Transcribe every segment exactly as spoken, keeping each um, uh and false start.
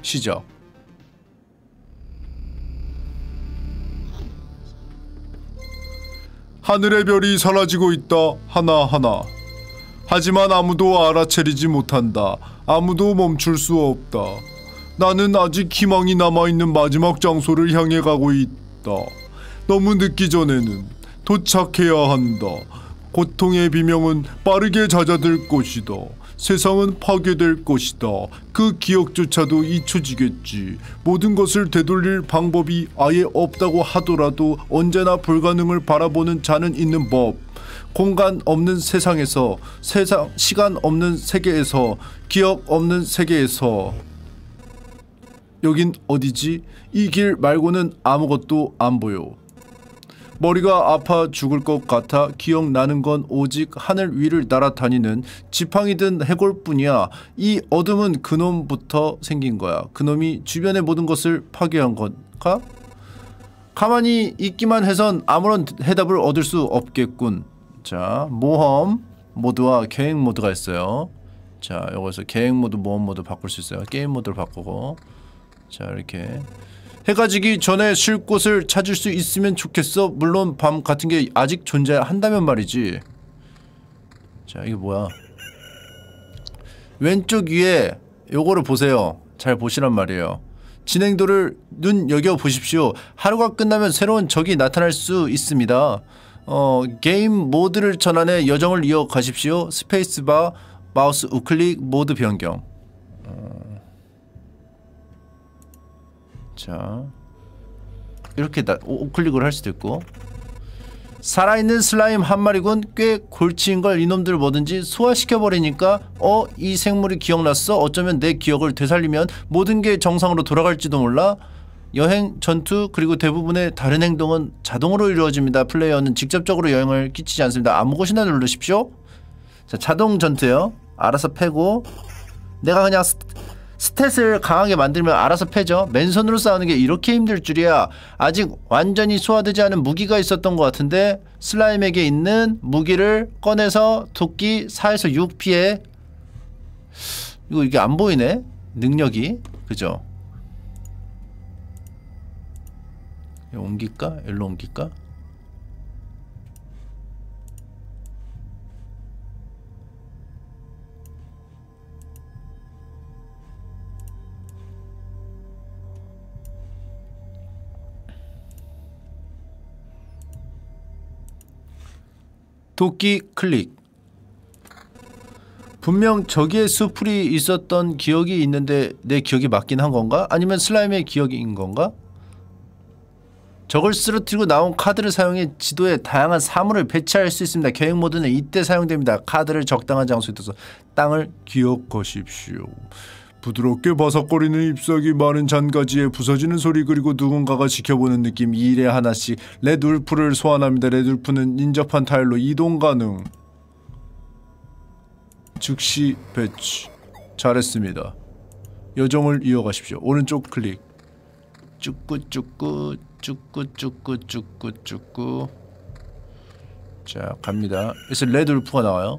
시작. 하늘의 별이 사라지고 있다. 하나하나. 하지만 아무도 알아채리지 못한다. 아무도 멈출 수 없다. 나는 아직 희망이 남아있는 마지막 장소를 향해 가고 있다. 너무 늦기 전에는 도착해야 한다. 고통의 비명은 빠르게 잦아들 것이다. 세상은 파괴될 것이다. 그 기억조차도 잊혀지겠지. 모든 것을 되돌릴 방법이 아예 없다고 하더라도 언제나 불가능을 바라보는 자는 있는 법. 공간 없는 세상에서, 세상, 시간 없는 세계에서, 기억 없는 세계에서. 여긴 어디지? 이 길 말고는 아무것도 안 보여. 머리가 아파 죽을 것 같아. 기억나는 건 오직 하늘 위를 날아다니는 지팡이 든 해골뿐이야. 이 어둠은 그놈부터 생긴 거야. 그놈이 주변의 모든 것을 파괴한 건가? 가만히 있기만 해선 아무런 해답을 얻을 수 없겠군. 자, 모험 모드와 계획 모드가 있어요. 자, 여기서 계획 모드, 모험 모드 바꿀 수 있어요. 게임 모드를 바꾸고. 자, 이렇게 해가 지기 전에 쉴 곳을 찾을 수 있으면 좋겠어. 물론 밤 같은 게 아직 존재한다면 말이지. 자, 이게 뭐야? 왼쪽 위에 요거를 보세요. 잘 보시란 말이에요. 진행도를 눈여겨보십시오. 하루가 끝나면 새로운 적이 나타날 수 있습니다. 어, 게임 모드를 전환해 여정을 이어가십시오. 스페이스바, 마우스 우클릭, 모드 변경. 어... 자, 이렇게 나, 우클릭을 할 수도 있고. 살아있는 슬라임 한 마리군. 꽤 골치인걸. 이놈들 뭐든지 소화시켜버리니까 어? 이 생물이 기억났어? 어쩌면 내 기억을 되살리면 모든 게 정상으로 돌아갈지도 몰라? 여행, 전투, 그리고 대부분의 다른 행동은 자동으로 이루어집니다. 플레이어는 직접적으로 영향을 끼치지 않습니다. 아무 곳이나 누르십시오. 자, 자동 전투요. 알아서 패고. 내가 그냥 스, 스탯을 강하게 만들면 알아서 패죠. 맨손으로 싸우는 게 이렇게 힘들 줄이야. 아직 완전히 소화되지 않은 무기가 있었던 것 같은데 슬라임에게 있는 무기를 꺼내서 도끼 사에서 육 피해. 이거 이게 안 보이네? 능력이. 그죠? 옮길까? 일로 옮길까? 도끼 클릭. 분명 저기에 수풀이 있었던 기억이 있는데 내 기억이 맞긴 한 건가? 아니면 슬라임의 기억인 건가? 적을 쓰러뜨리고 나온 카드를 사용해 지도에 다양한 사물을 배치할 수 있습니다. 계획 모드는 이때 사용됩니다. 카드를 적당한 장소에 둬서 땅을 기억하십시오. 부드럽게 바삭거리는 잎사귀, 많은 잔가지에 부서지는 소리, 그리고 누군가가 지켜보는 느낌. 이 일에 하나씩 레드울프를 소환합니다. 레드울프는 인접한 타일로 이동 가능. 즉시 배치. 잘했습니다. 여정을 이어가십시오. 오른쪽 클릭. 쭈꾸쭈꾸 쭈꾸쭈꾸쭈꾸쭈꾸. 자, 갑니다. 그래서 레드울프가 나와요.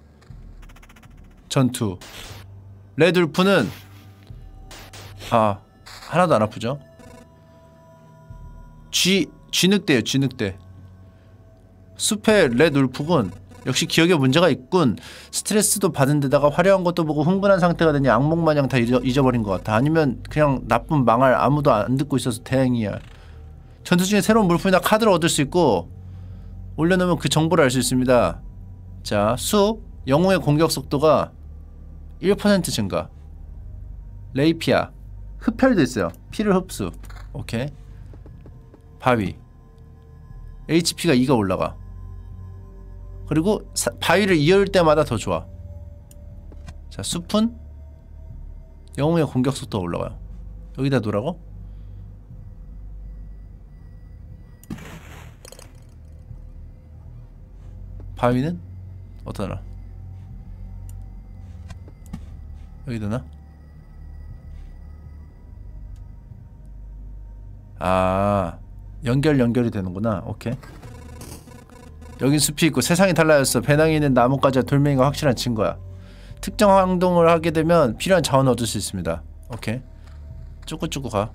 전투. 레드울프는 아 하나도 안 아프죠? 쥐 쥐늑대예요. 쥐늑대. 숲의 레드울프군. 역시 기억에 문제가 있군. 스트레스도 받은 데다가 화려한 것도 보고 흥분한 상태가 되니 악몽마냥 다 잊어, 잊어버린 것 같아. 아니면 그냥 나쁜 망할, 아무도 안 듣고 있어서 다행이야. 전투 중에 새로운 물품이나 카드를 얻을 수 있고 올려놓으면 그 정보를 알 수 있습니다. 자, 숲 영웅의 공격 속도가 일 퍼센트 증가. 레이피아 흡혈도 있어요. 피를 흡수. 오케이. 바위 에이치피가 이가 올라가. 그리고 사, 바위를 이을 때마다 더 좋아. 자, 숲은 영웅의 공격 속도가 올라가요. 여기다 놓으라고? 바위는 어떠나? 여기 되나? 아, 연결 연결이 되는구나. 오케이. 여긴 숲이 있고 세상이 달라졌어. 배낭에 있는 나뭇가지와 돌멩이가 확실한 증거야. 특정 행동을 하게 되면 필요한 자원을 얻을 수 있습니다. 오케이. 쭈꾸쭈꾸 가.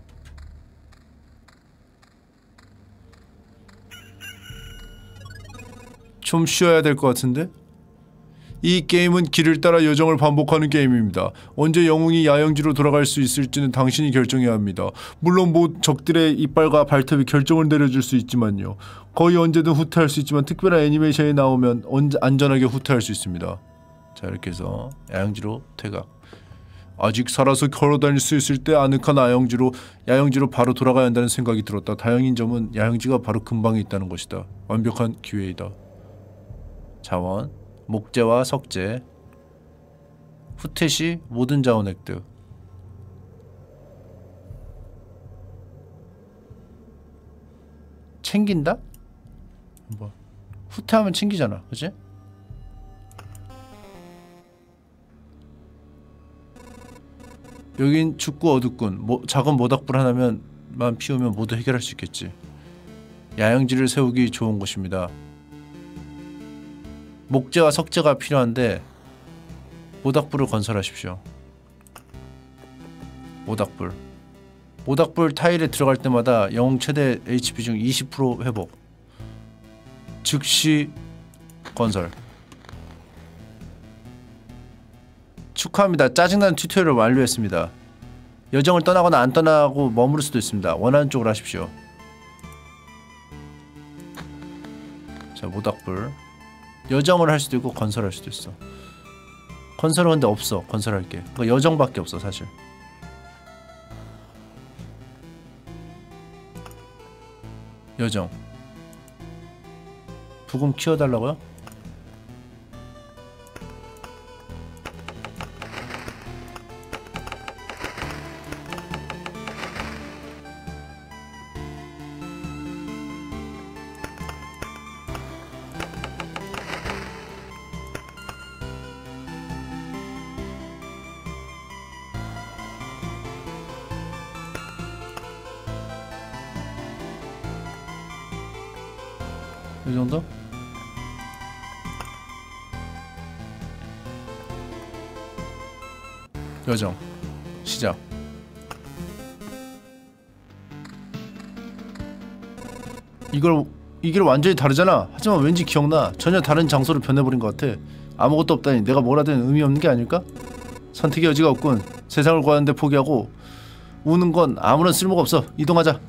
좀 쉬어야 될 것 같은데? 이 게임은 길을 따라 여정을 반복하는 게임입니다. 언제 영웅이 야영지로 돌아갈 수 있을지는 당신이 결정해야 합니다. 물론 뭐 적들의 이빨과 발톱이 결정을 내려줄 수 있지만요. 거의 언제든 후퇴할 수 있지만 특별한 애니메이션이 나오면 언제 안전하게 후퇴할 수 있습니다. 자, 이렇게 해서 야영지로 퇴각. 아직 살아서 걸어다닐 수 있을 때 아늑한 야영지로 야영지로 바로 돌아가야 한다는 생각이 들었다. 다행인 점은 야영지가 바로 근방에 있다는 것이다. 완벽한 기회이다. 자원, 목재와 석재, 후퇴 시 모든 자원 획득. 챙긴다? 뭐 후퇴하면 챙기잖아, 그치? 여긴 축구 어둡군. 모, 작은 모닥불 하나만 피우면 모두 해결할 수 있겠지. 야영지를 세우기 좋은 곳입니다. 목재와 석재가 필요한데 모닥불을 건설하십시오. 모닥불. 모닥불 타일에 들어갈 때마다 영웅 최대 에이치피 중 이십 퍼센트 회복. 즉시 건설. 축하합니다. 짜증나는 튜토리얼을 완료했습니다. 여정을 떠나거나 안 떠나고 머무를 수도 있습니다. 원하는 쪽으로 하십시오. 자, 모닥불. 여정을 할 수도 있고 건설할 수도 있어. 건설은 근데 없어. 건설할게. 그러니까 여정밖에 없어 사실. 여정. 부금 키워달라고요? 이 정도? 여정 시작. 이걸 이길 완전히 다르잖아. 하지만 왠지 기억나. 전혀 다른 장소로 변해버린 것 같아. 아무것도 없다니 내가 뭘 하든 의미 없는 게 아닐까? 선택의 여지가 없군. 세상을 구하는데 포기하고 우는 건 아무런 쓸모가 없어. 이동하자.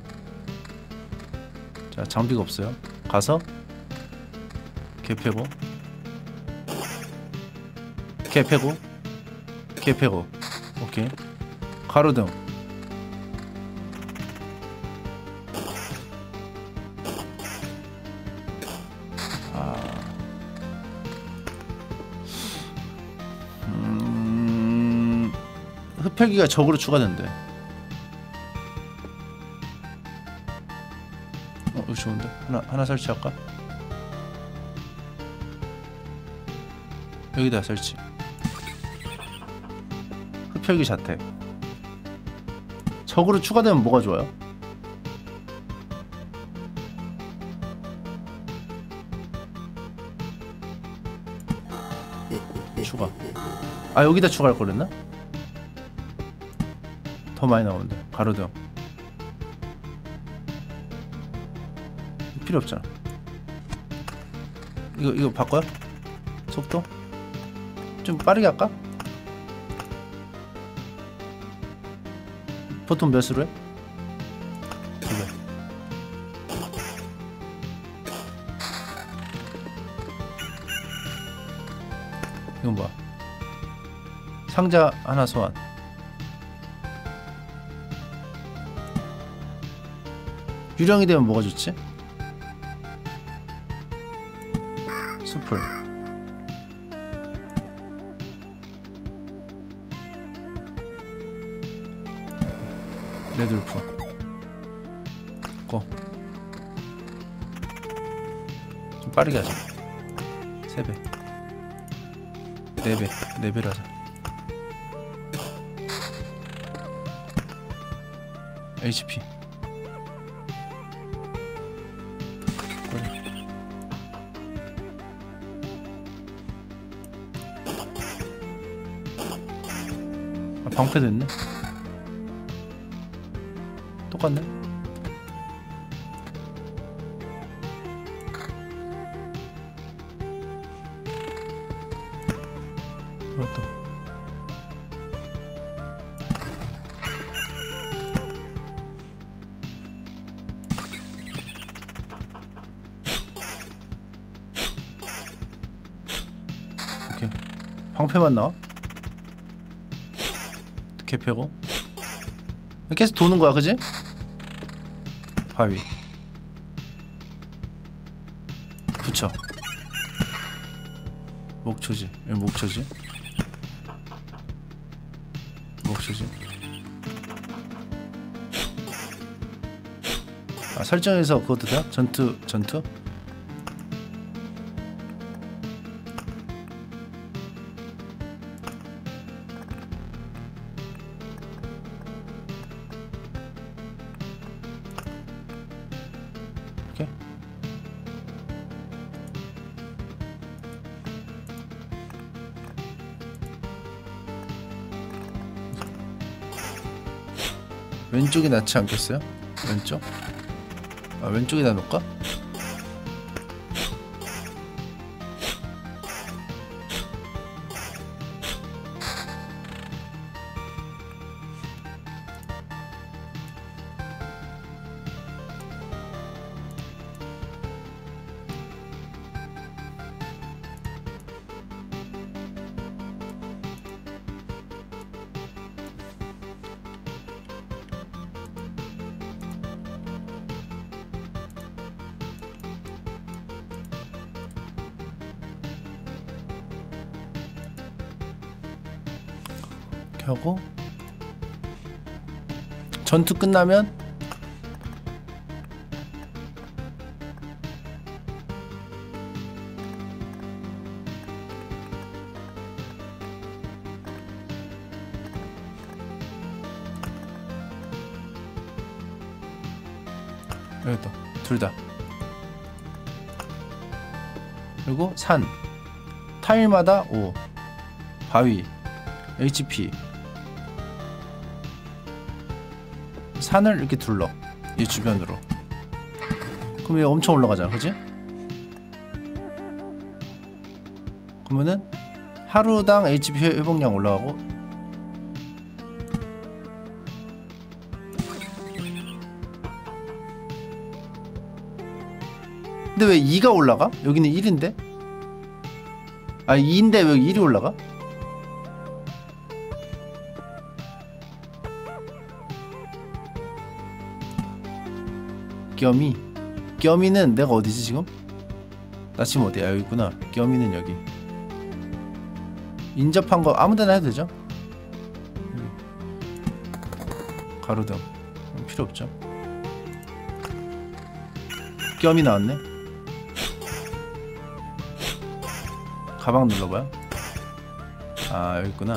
자, 장비가 없어요. 가서 개 패고 개 패고 개 패고. 오케이. 가로등. 아, 음... 흡혈기가 적으로 추가된대. 어, 이거 좋은데? 하나, 하나 설치할까? 여기다 설치. 흡혈기 자택. 적으로 추가되면 뭐가 좋아요? 추가. 아, 여기다 추가할 거랬나? 더 많이 나오는데. 가로등. 필요 없잖아. 이거 이거 바꿔요? 속도? 좀 빠르게 할까? 보통 몇으로 해? 두 배. 이건 뭐야? 상자 하나 소환. 유령이 되면 뭐가 좋지? 숲을. 레드울프. 고. 좀 빠르게 하자. 세 배. 네 배. 네 배로 하자. 에이치피. 아, 방패 됐네. 똑같네. 이것도. 오케이. 방패만 나와? 개패고 계속 도는 거야, 그지? 바위 붙여. 목초지. 여기 목초지. 목초지. 아, 설정에서 그것도 돼? 전투 전투? 왼쪽이 낫지 않겠어요? 왼쪽? 아, 왼쪽에다 놓을까? 하고 전투 끝나면 여기다 둘 다. 그리고 산 타일마다 오 바위 에이치피 산을 이렇게 둘러 이 주변으로. 그럼 얘 엄청 올라가잖아, 그치? 그러면은 하루당 에이치피 회복량 올라가고. 근데 왜 이가 올라가? 여기는 일인데? 아 이인데 왜 일이 올라가? 겸이 겸이는 내가 어디지 지금? 나 지금 어디야? 여기 있구나. 겸이는 여기. 인접한 거 아무데나 해도 되죠? 가로등 필요 없죠. 겸이 나왔네. 가방 눌러봐요. 아 여기 있구나.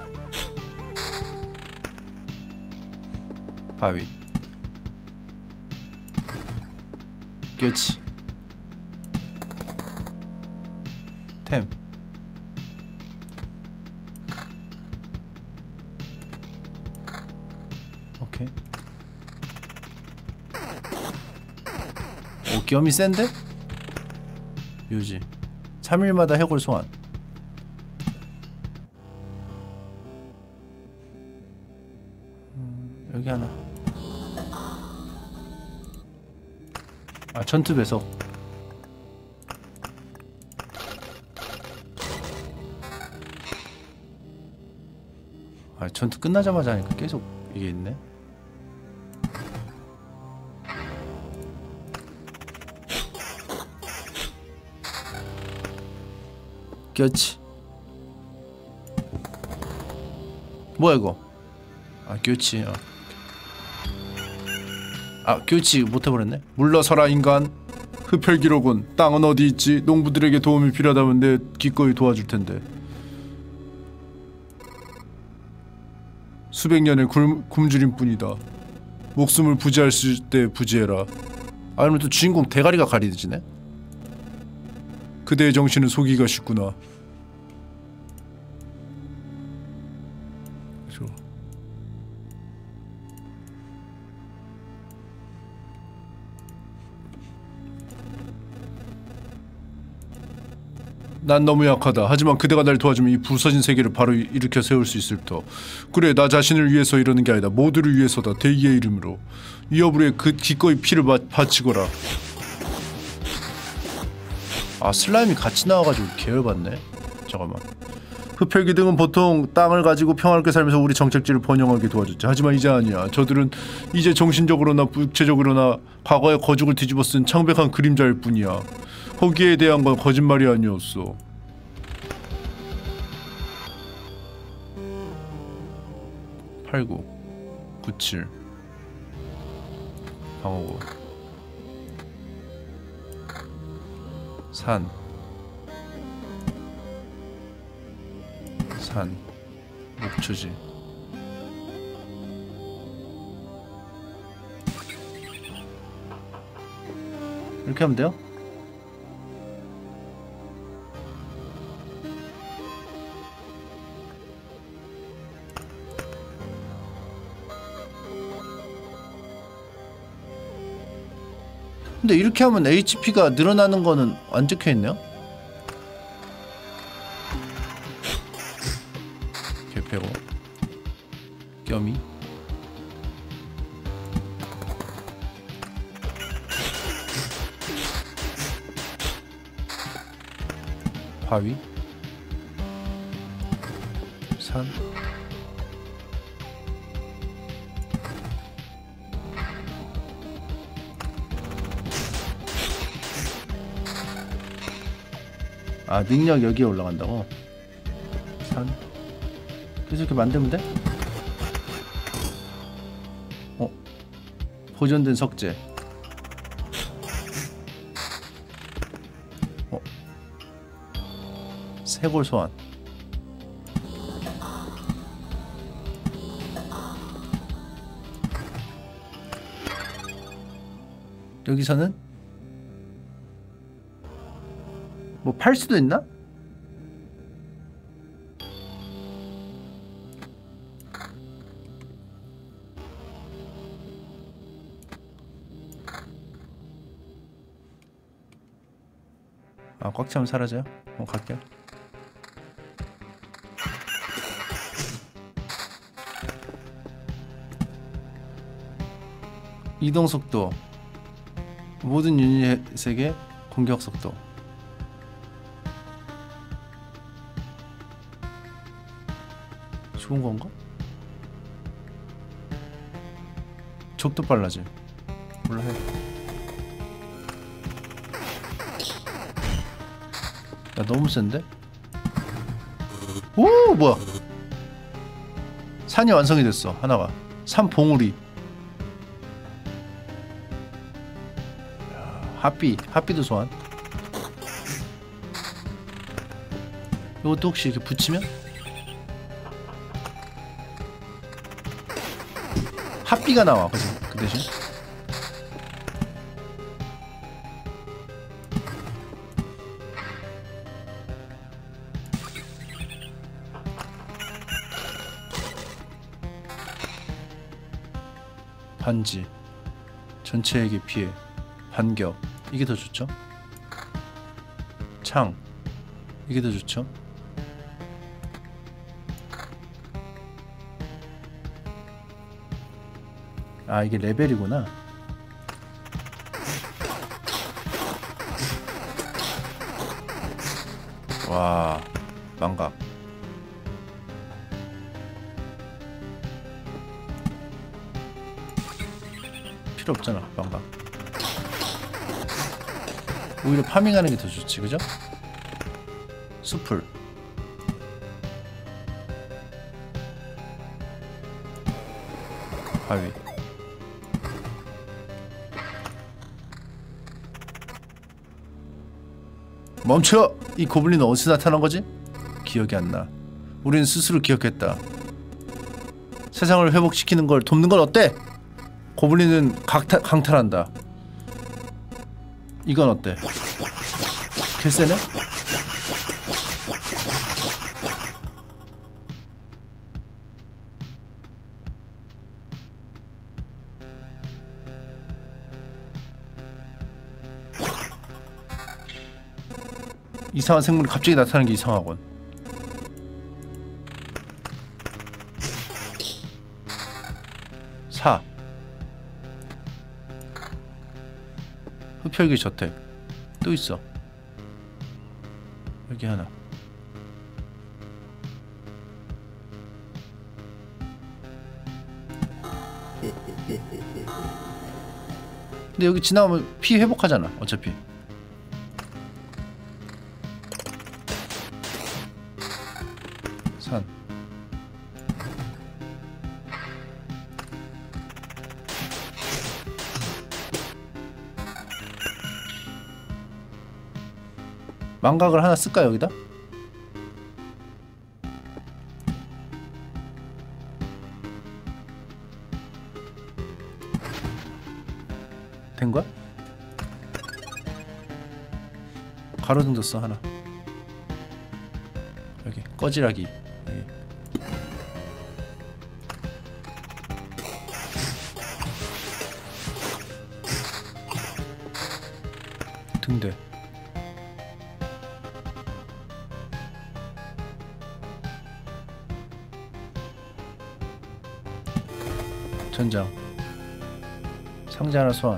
바위 그렇지. 템 오케이. 오 겸이 센데? 유지 삼 일마다 해골 소환. 음, 여기 하나. 아 전투 배속. 아 전투 끝나자마자 하니까 계속 이게 있네. 그렇지. 뭐야 이거? 아 그렇지. 어. 아 교치 못해버렸네. 물러서라 인간. 흡혈기록은 땅은 어디 있지? 농부들에게 도움이 필요하다면 내 기꺼이 도와줄 텐데. 수백 년의 굶, 굶주림 뿐이다. 목숨을 부지할 때 부지해라. 아니면 또 주인공 대가리가 가리지네. 그대의 정신은 속이기가 쉽구나. 난 너무 약하다. 하지만 그대가 날 도와주면 이 부서진 세계를 바로 일으켜 세울 수 있을 터. 그래, 나 자신을 위해서 이러는 게 아니다. 모두를 위해서다. 대기의 이름으로. 이 여부에 그 기꺼이 피를 바, 바치거라. 아, 슬라임이 같이 나와가지고 계열받네. 잠깐만. 흡혈귀 등은 보통 땅을 가지고 평화롭게 살면서 우리 정책지를 번영하게 도와줬지. 하지만 이제 아니야. 저들은 이제 정신적으로나 육체적으로나 과거의 거죽을 뒤집어 쓴 창백한 그림자일 뿐이야. 거기에 대한 건 거짓말이 아니었어. 팔구 구칠 방어구 산 산 목초지 이렇게 하면 돼요? 근데 이렇게 하면 에이치피가 늘어나는 거는 안 적혀있네요? 개패고 겸이 바위 산 아, 능력 여기에 올라간다고? 산 그래서 이렇게 만들면 돼? 어? 보존된 석재 어? 쇄골 소환 여기서는 뭐 팔 수도 있나? 아, 꽉 차면 사라져요? 어, 갈게요. 이동 속도 모든 유닛에게 공격 속도 좋은 건가? 족도 빨라짐. 몰라 해. 야, 너무 센데? 오, 뭐야? 산이 완성이 됐어. 하나가. 산 봉우리. 핫비, 핫비도 소환. 이것도 혹시 이렇게 붙이면? 핫비가 나와. 그치? 그 대신 반지 전체에게 피해 반격 이게 더 좋죠? 창 이게 더 좋죠? 아, 이게 레벨이구나. 와, 망각. 필요 없잖아, 망각. 오히려 파밍하는 게 더 좋지, 그죠? 수풀. 바위. 멈춰! 이 고블린은 어디서 나타난 거지? 기억이 안 나. 우리는 스스로 기억했다. 세상을 회복시키는 걸 돕는 건 어때? 고블린은 강탈, 강탈한다. 이건 어때? 개쎄네? 이상한 생물이 갑자기 나타나는 게 이상하군. 사. 흡혈귀 저택. 또 있어. 여기 하나. 근데 여기 지나가면 피 회복하잖아 어차피. 산. 망각을 하나 쓸까 여기다? 된 거야? 가로등도 써 하나. 여기 꺼지라기. 여기. 등대. 전장. 상자 하나 소환.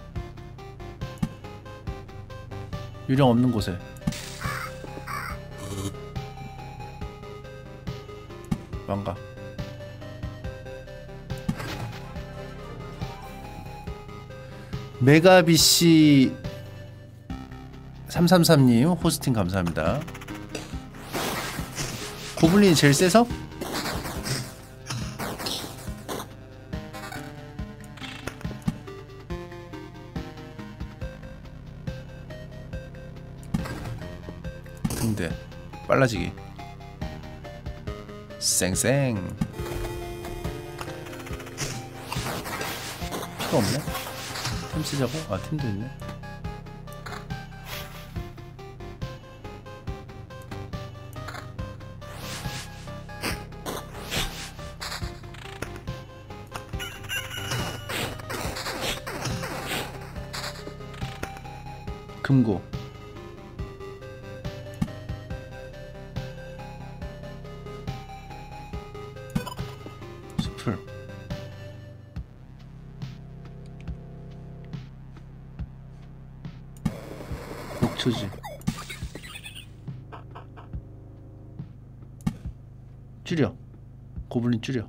유령 없는 곳에. 망가. 메가비씨 삼삼삼님 호스팅 감사합니다. 고블린이 제일 세서? 등대 빨라지기. 쌩쌩. 피가 없네? 템 쓰자고? 아 템도 있네. 금고. 수풀. 녹초지. 줄여. 고블린 줄여.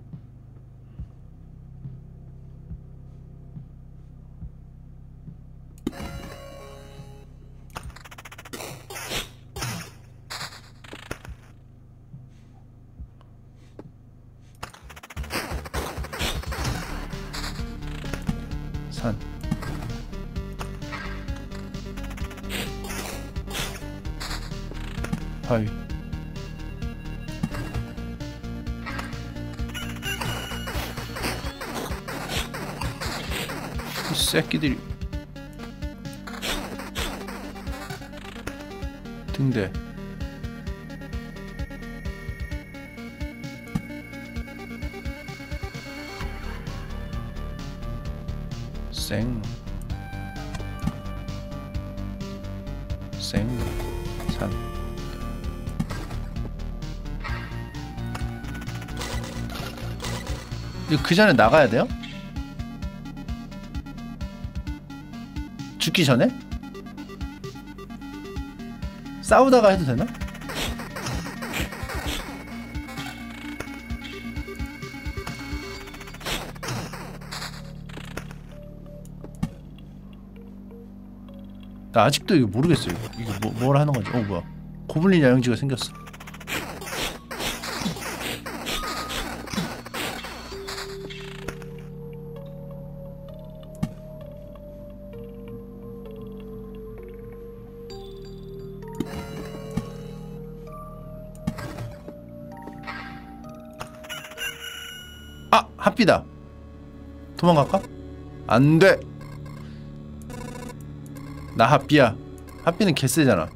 산. 바위. 이 새끼들이. 등대. 생. 생. 산. 이거 그 전에 나가야 돼요? 죽기 전에? 싸우다가 해도 되나? 나 아직도 이거 모르겠어요. 이거, 이거 뭐, 뭘 하는 건지. 어 뭐야? 고블린 야영지가 생겼어. 아! 핫비다. 도망갈까? 안돼. 나 핫비야. 핫비는 개쎄잖아.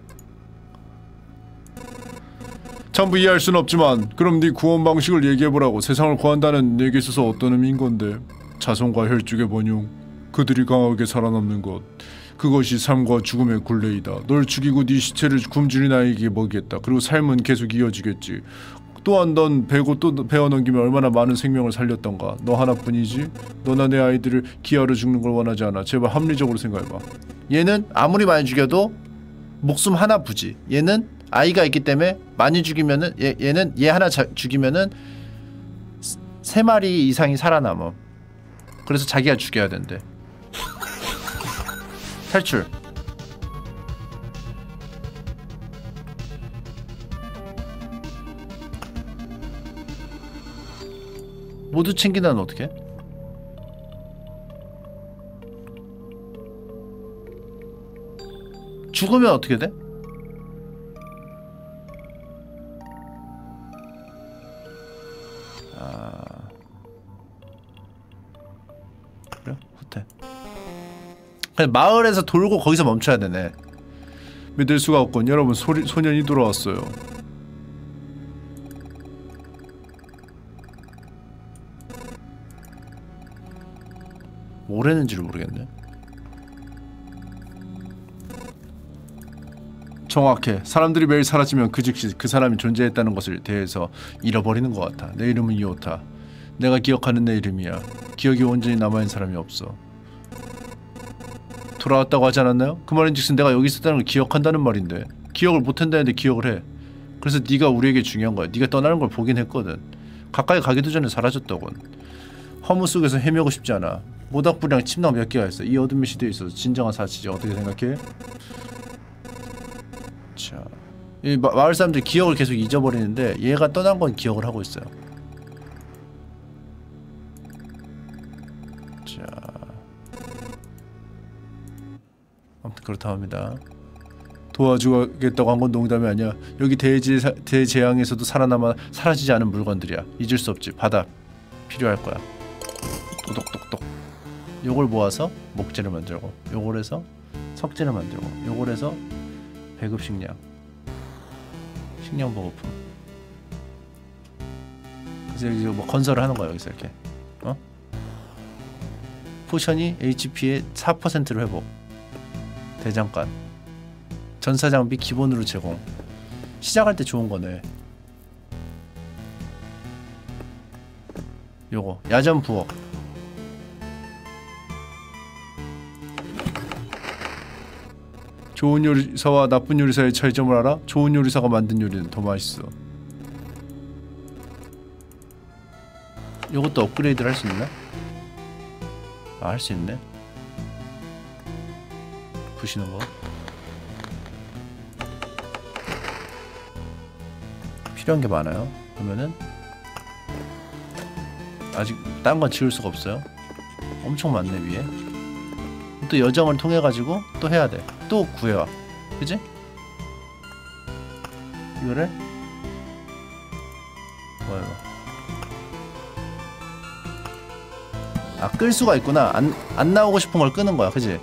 전부 이해할 순 없지만 그럼 네 구원 방식을 얘기해보라고. 세상을 구한다는 얘기에 있어서 어떤 의미인 건데. 자손과 혈족의 번용, 그들이 강하게 살아남는 것, 그것이 삶과 죽음의 굴레이다. 널 죽이고 네 시체를 굶주린 아이에게 먹이겠다. 그리고 삶은 계속 이어지겠지. 또한 넌 베고 또 베어 넘기면 얼마나 많은 생명을 살렸던가. 너 하나뿐이지. 너나 내 아이들을 기아로 죽는 걸 원하지 않아. 제발 합리적으로 생각해봐. 얘는 아무리 많이 죽여도 목숨 하나 부지. 얘는 아이가 있기 때문에 많이 죽이면은 얘, 얘는 얘 하나 자, 죽이면은 세 마리 이상이 살아남어. 그래서 자기가 죽여야 된대. 탈출. 모두 챙긴다는 어떡해? 죽으면 어떻게 돼? 아... 그래? 호텔. 그냥 마을에서 돌고 거기서 멈춰야 되네. 믿을 수가 없군. 여러분, 소리, 소년이 돌아왔어요. 뭘 했는지를 모르겠네. 정확해. 사람들이 매일 사라지면 그 즉시 그 사람이 존재했다는 것을 대해서 잃어버리는 것 같아. 내 이름은 이오타. 내가 기억하는 내 이름이야. 기억이 온전히 남아있는 사람이 없어. 돌아왔다고 하지 않았나요? 그 말인즉슨 내가 여기 있었다는 걸 기억한다는 말인데. 기억을 못한다는데 기억을 해. 그래서 네가 우리에게 중요한 거야. 네가 떠나는 걸 보긴 했거든. 가까이 가기도 전에 사라졌더군. 허무 속에서 헤매고 싶지 않아. 모닥불이랑 침낭 몇 개가 있어. 이 어둠의 시대에 있어서 진정한 사치지. 어떻게 생각해? 자, 이 마, 마을 사람들이 기억을 계속 잊어버리는데 얘가 떠난 건 기억을 하고 있어요. 자, 아무튼 그렇다 합니다. 도와주겠다고 한 건 농담이 아니야. 여기 대재, 대재앙에서도 살아남아 사라지지 않은 물건들이야. 잊을 수 없지. 받아. 필요할 거야. 똑똑똑똑. 요걸 모아서 목재를 만들고, 요걸 해서 석재를 만들고, 요걸 해서 배급 식량, 식량 보급품. 그래서 여기 뭐 건설을 하는 거야. 여기서 이렇게. 어? 포션이 에이치피의 사 퍼센트로 회복. 대장간. 전사장비 기본으로 제공. 시작할 때 좋은 거네. 요거 야전 부엌. 좋은 요리사와 나쁜 요리사의 차이점을 알아? 좋은 요리사가 만든 요리는 더 맛있어. 요것도 업그레이드를 할 수 있나? 아, 할 수 있네. 부시는 거. 필요한 게 많아요. 그러면은 아직 딴 건 지울 수가 없어요. 엄청 많네 위에. 또 여정을 통해 가지고 또 해야 돼. 또 구해와. 그지? 이거를 뭐야 이거? 아, 끌 수가 있구나. 안, 안 나오고 싶은 걸 끄는 거야. 그지?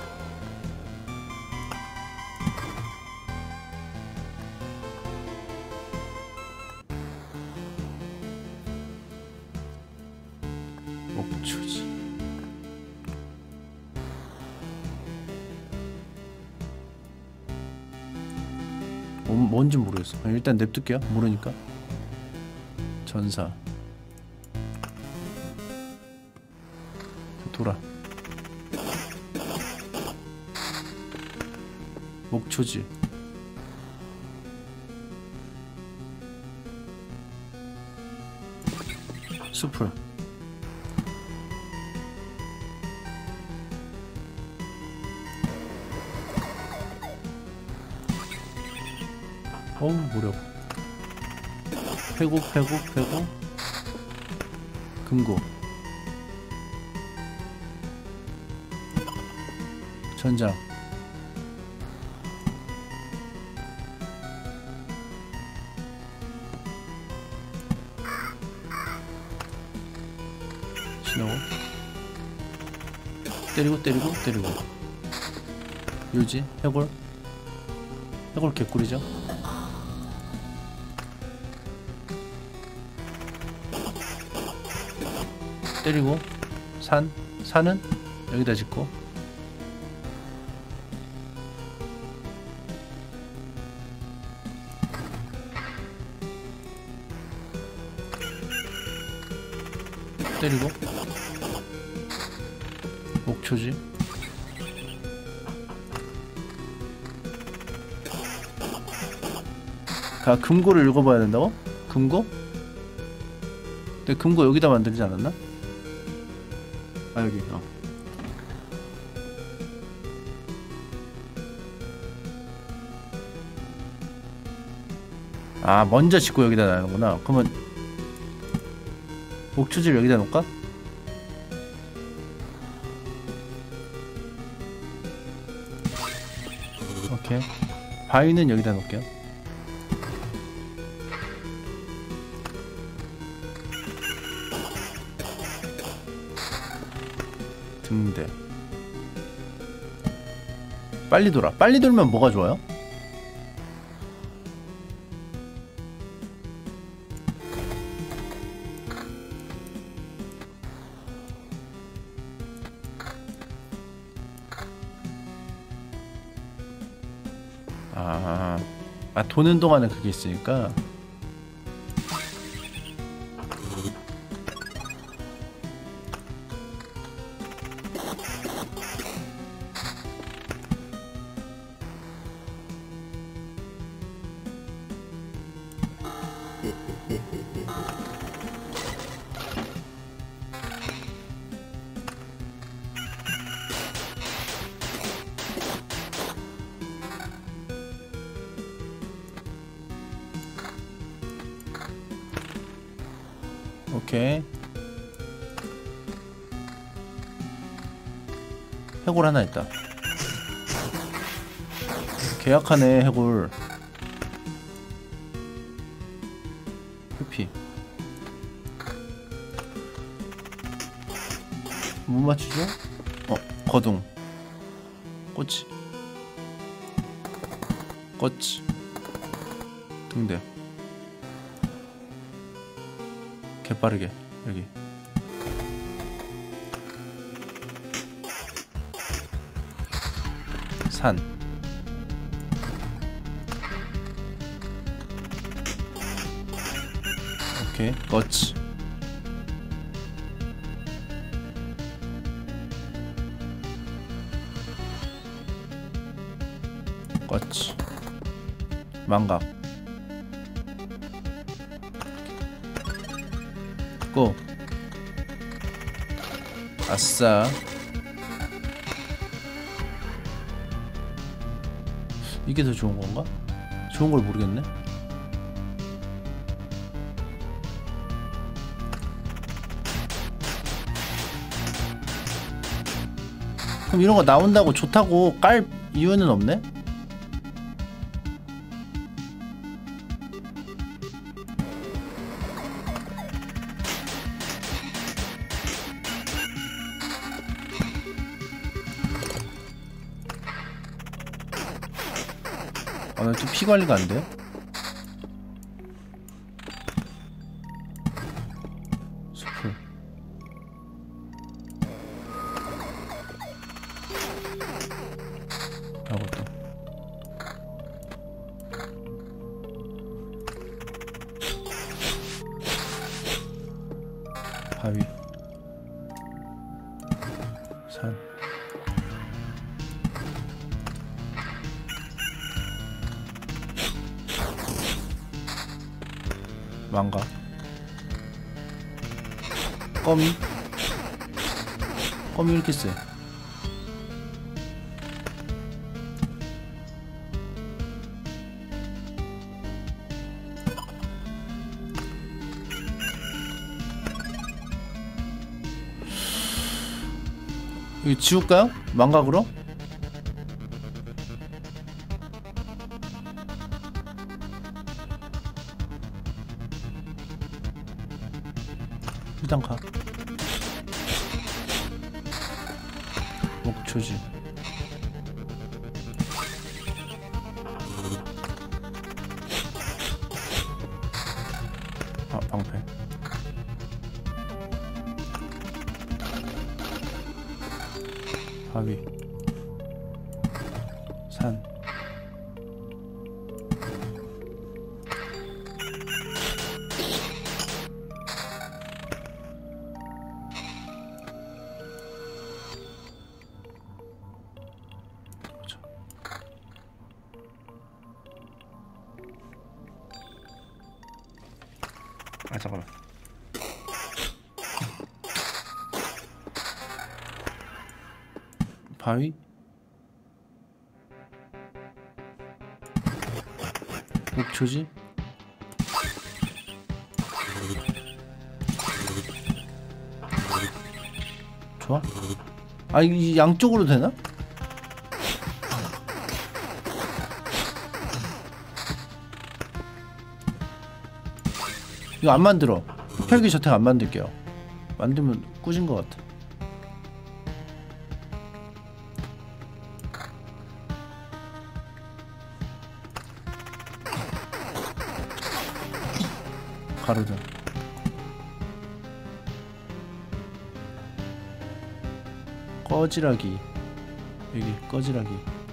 목초지. 뭔, 뭔지 모르겠어. 그냥 일단 냅둘게요. 모르니까. 전사. 돌아. 목초지. 숲을. 어우 무력. 회복 회복 회복. 금고. 전장. 신호. 때리고 때리고 때리고. 유지. 해골. 해골 개꿀이죠. 때리고. 산. 산은 여기다 짓고. 때리고. 목초지. 아, 금고를 읽어봐야 된다고? 금고? 근데 금고 여기다 만들지 않았나? 아, 여기. 어. 아, 먼저 짓고 여기다 놔는구나. 그러면 목초지를 여기다 놓을까? 오케이. 바위는 여기다 놓을게요. 등대. 빨리 돌아. 빨리 돌면 뭐가 좋아요? 아, 아 도는 동안에 그게 있으니까. 오케이. 해골 하나 있다. 계약하네 해골. 회피. 못 맞추죠? 어, 거둥. 꼬치. 꼬치. 등대. 개빠르게 여기. 산. 오케이. 거치. 거치. 망각. 고. 아싸. 이게 더 좋은 건가? 좋은 걸 모르겠네. 그럼 이런 거 나온다고 좋다고 깔 이유는 없네? 아, 나 좀 피 관리가 안 돼? 수풀. 아것도. 바위. 산. 망가. 껌이. 껌이 이렇게 세. 이거 지울까요? 망각으로? 일단 가. 목초지. 아, 방패. 바위, 산. 아 잠깐만. 바위? 목초지? 좋아? 아 이 양쪽으로 되나? 이거 안 만들어. 혈기 저택 안 만들게요. 만들면 꾸진 것 같아. 가로등. 꺼지라기. 여기 꺼지라기.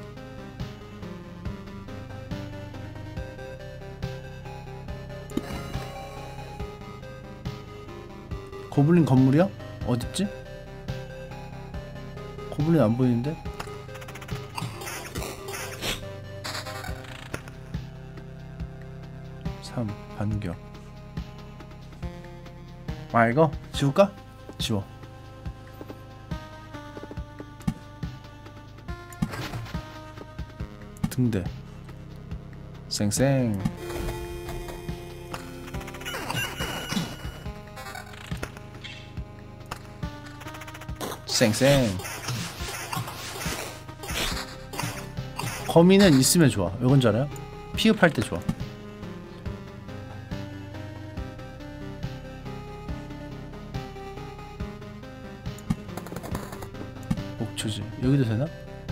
고블린 건물이야? 어딨지? 고블린 안 보이는데? 삼 반격. 아 이거 지울까? 지워. 등대. 쌩쌩. 쌩쌩. 거미는 있으면 좋아. 왜 그런지 알아요? 피흡할 때 좋아. 목초지. 여기도 되나?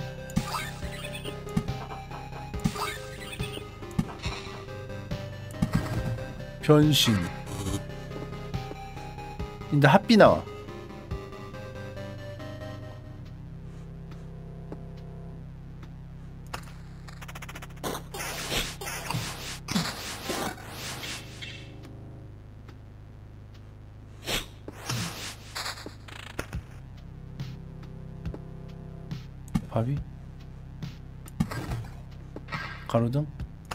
변신. 근데 핫비 나와. 바위? 가로등?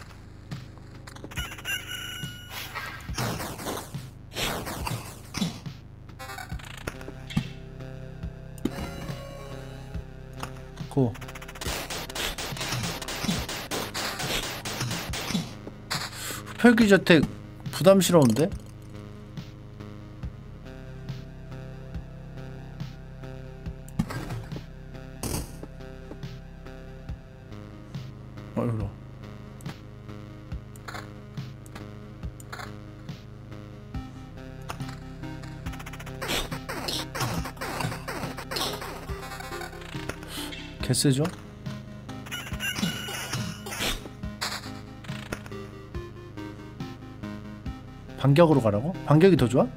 고. 흡혈귀저택 부담스러운데? 어이구. 개쎄죠? 반격으로 가라고? 반격이 더 좋아?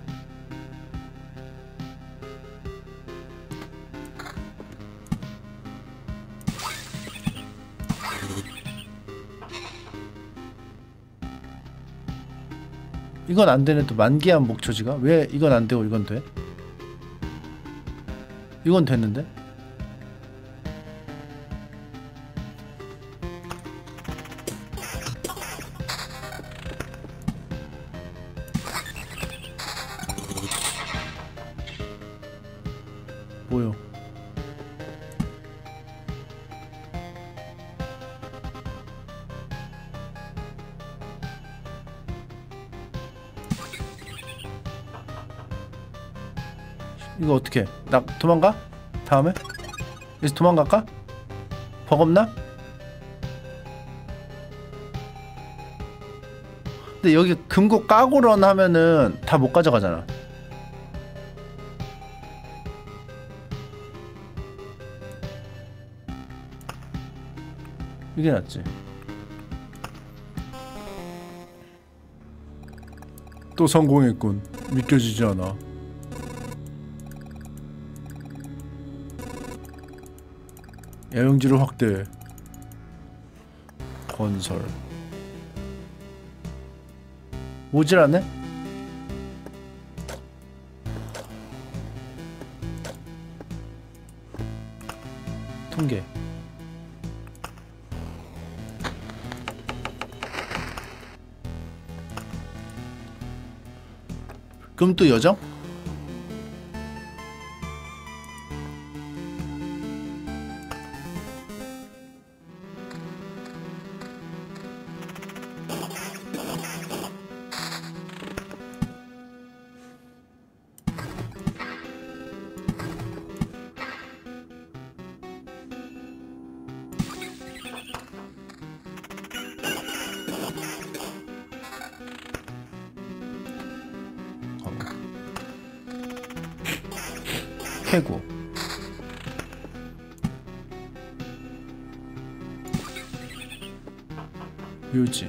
이건 안 되네. 또 만개한 목초지가? 왜 이건 안 되고 이건 돼? 이건 됐는데? 뭐요? 이거 어떻게? 나 도망가? 다음에? 여기서 도망갈까? 버겁나? 근데 여기 금고 까고런 하면은 다 못 가져가잖아. 이게 낫지. 또 성공했군. 믿겨지지 않아. 야영지를 확대. 건설. 오질 않네? 통계. 그럼 또 여정? 캐고. 묘지.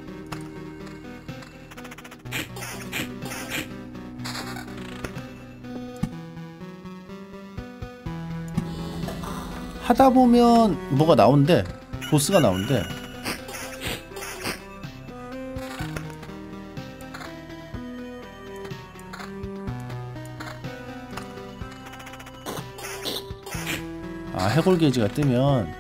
하다 보면 뭐가 나온대. 보스가 나온대. 아, 해골 게이지가 뜨면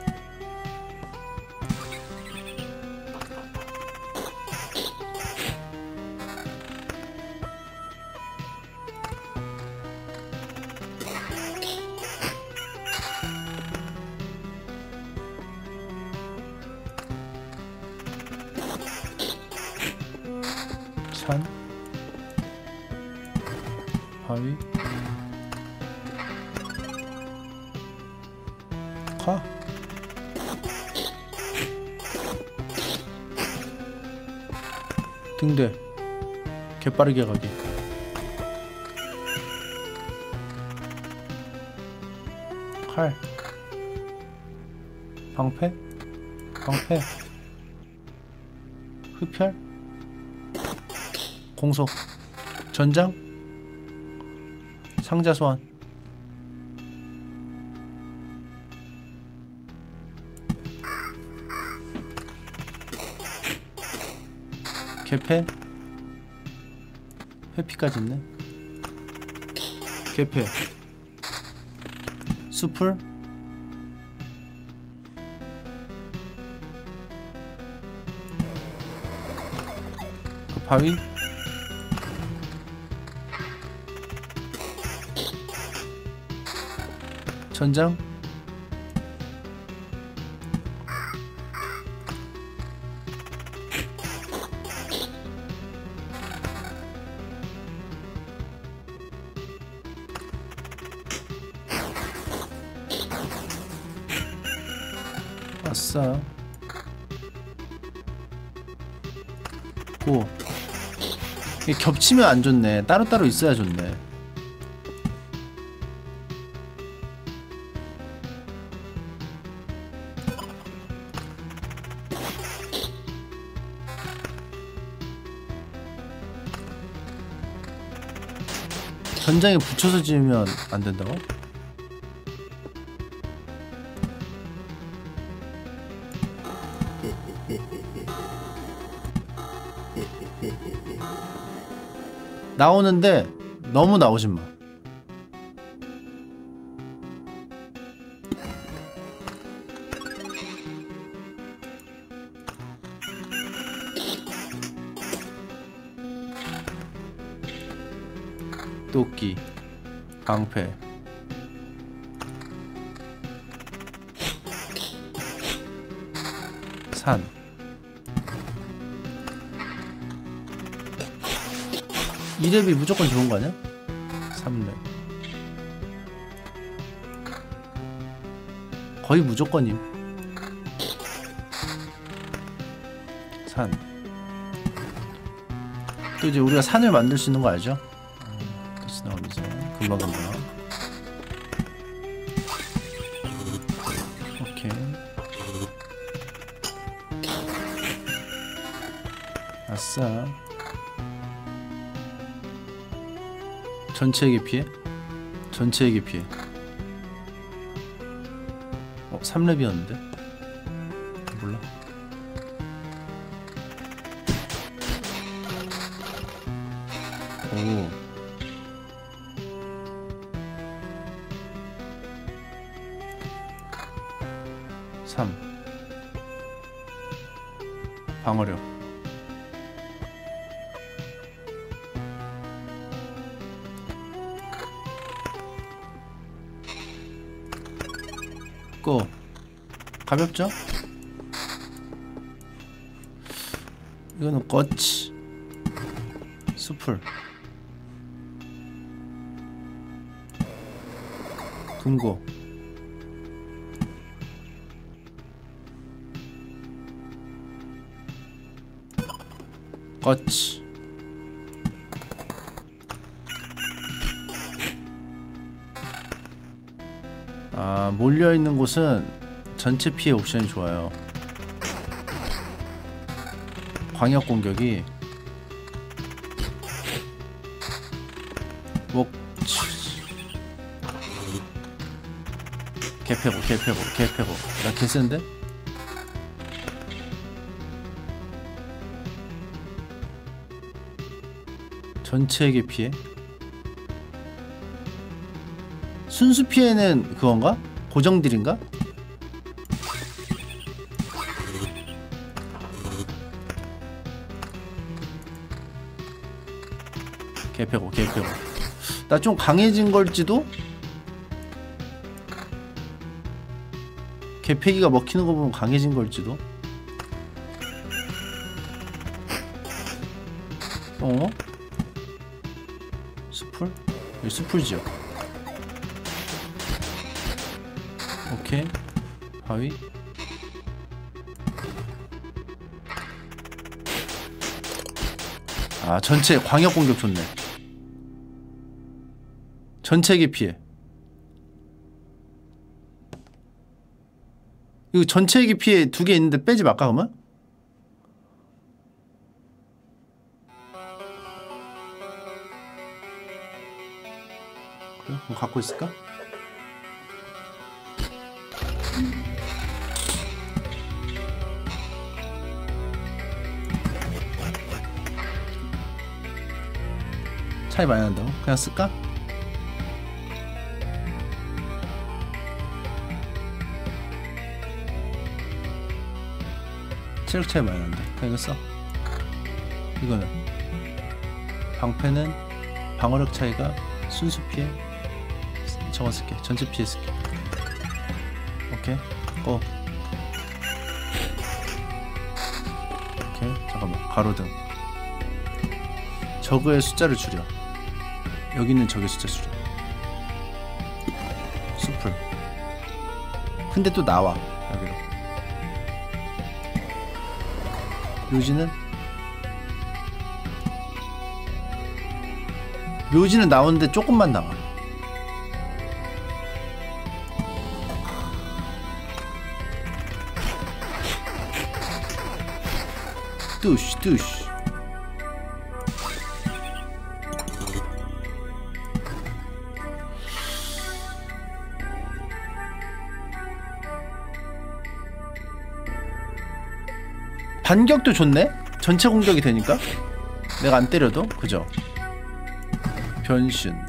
산 바위 가. 등대. 개빠르게 가기. 칼. 방패. 방패. 흡혈. 공속. 전장. 상자 소환. 개패. 회피까지 있네. 개패. 수풀. 그 바위. 전장. 아싸. 고. 이게 겹치면 안 좋네. 따로따로 있어야 좋네. 전장에 붙여서 지으면 안 된다고? 나오는데 너무 나오지 마. 도끼, 방패, 산. 이 렙이 무조건 좋은 거 아니야? 삼 렙. 거의 무조건임. 산. 또 이제 우리가 산을 만들 수 있는 거 알죠? 다시 나오면서 금방금방. 오케이. 아싸. 전체에게 피해? 전체에게 피해. 어? 삼 렙이었는데? 몰라. 오. 삼. 방어력. 고. 가볍죠? 이거는 꺼치. 수풀. 금고. 꺼치. 아, 몰려있는 곳은 전체 피해 옵션이 좋아요. 광역 공격이 목 개패고 개패고 개패고 나 개센데? 전체에게 피해? 순수 피해는 그건가? 고정딜인가? 개패고 개패고 나 좀 강해진 걸지도? 개패기가 먹히는 거 보면 강해진 걸지도? 어? 수풀? 여기 수풀지요. 오케이. 바위. 아, 전체 광역 공격 좋네. 전체계 피해. 이거 전체계 피해 두 개 있는데 빼지 말까 그러면? 그래? 그럼 갖고 있을까? 차이 많이 난다고? 그냥 쓸까? 체력 차이 많이 난다. 그냥 이거 써. 이거는 방패는 방어력 차이가 순수 피해. 저거 쓸게. 전체 피해 쓸게. 오케이. 고. 오케이. 잠깐만. 가로등. 저그의 숫자를 줄여. 여기 있는 적의 숫자 줄여. 수풀. 근데 또 나와 여기로. 묘지는? 묘지는 나오는데 조금만 나와. 뚜시 뚜시. 반격도 좋네? 전체 공격이 되니까? 내가 안 때려도? 그죠? 변신.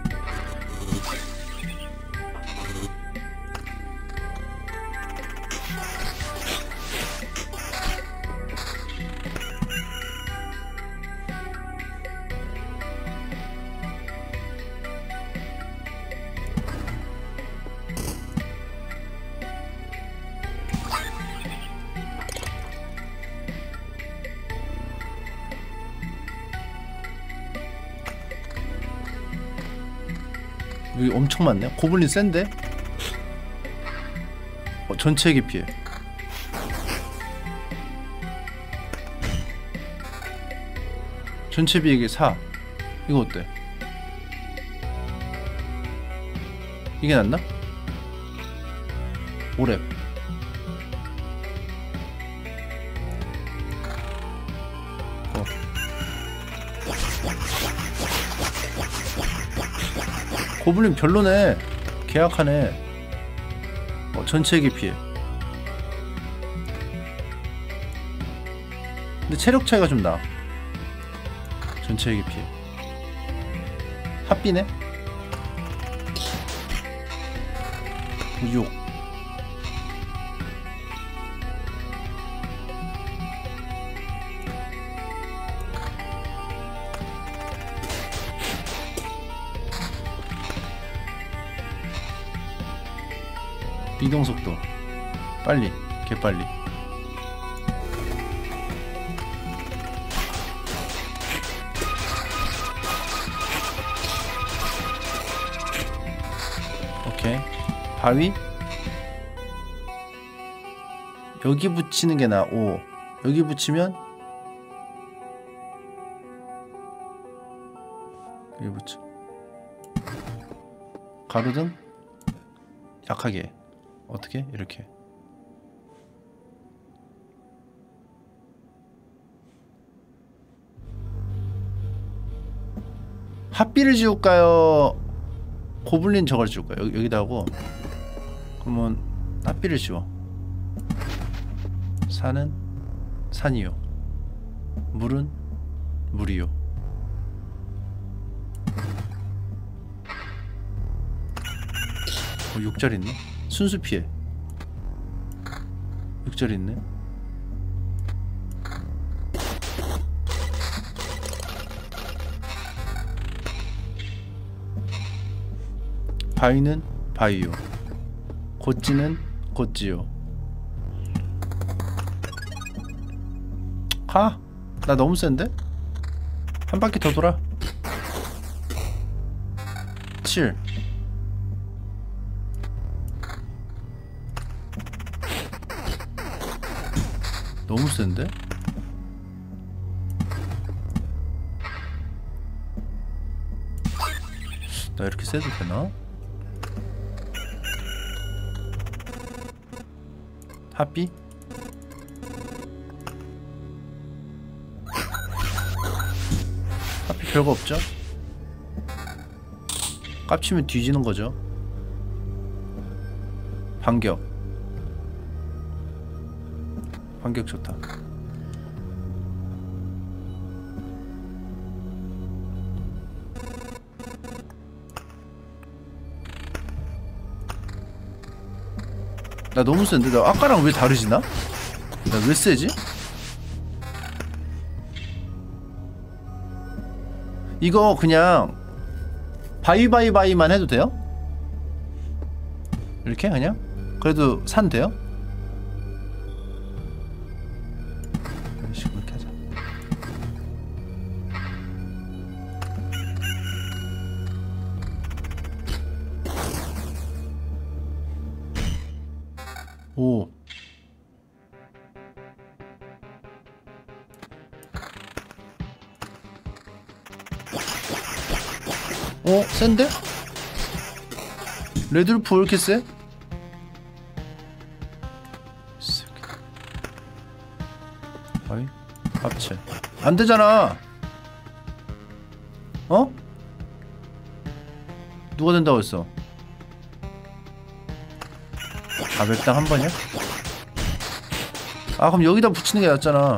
여기 엄청 많네. 고블린 센데? 어, 전체에게 피해. 전체 비에게 사. 이거 어때? 이게 낫나? 오 렙. 어. 고블린 별로네. 계약하네. 어, 전체에게 피해. 근데 체력 차이가 좀 나. 전체에게 피해. 핫비네? 육. 이동속도 빨리, 개빨리. 오케이. 바위 여기 붙이는 게 나아. 오. 여기 붙이면 여기 붙여. 가로등 약하게. 어떻게? 이렇게. 핫비를 지울까요? 고블린 저걸 지울까요? 여기, 여기다 하고. 그러면 핫비를 지워. 산은 산이요. 물은 물이요. 어, 육자리 있네? 순수 피해. 육자리 있네? 바위는 바위요. 고찌는 고찌요. 가! 나 너무 센데? 한 바퀴 더 돌아. 칠. 너무 센데? 나 이렇게 세도 되나? 핫비? 핫비 별거 없죠? 깝치면 뒤지는 거죠. 반격. 반격 좋다. 나 너무 센데? 나 아까랑 왜 다르지 나? 나 왜 세지? 이거 그냥 바이바이바이만 해도 돼요? 이렇게 그냥? 그래도 산 돼요? 이런 식으로 이렇게 하자. 오. 어? 센데? 레드루프 왜 이렇게 세? 아이 합체 안되잖아. 어? 누가 된다고 했어? 아 맵당 한 번이야? 아 그럼 여기다 붙이는 게 낫잖아.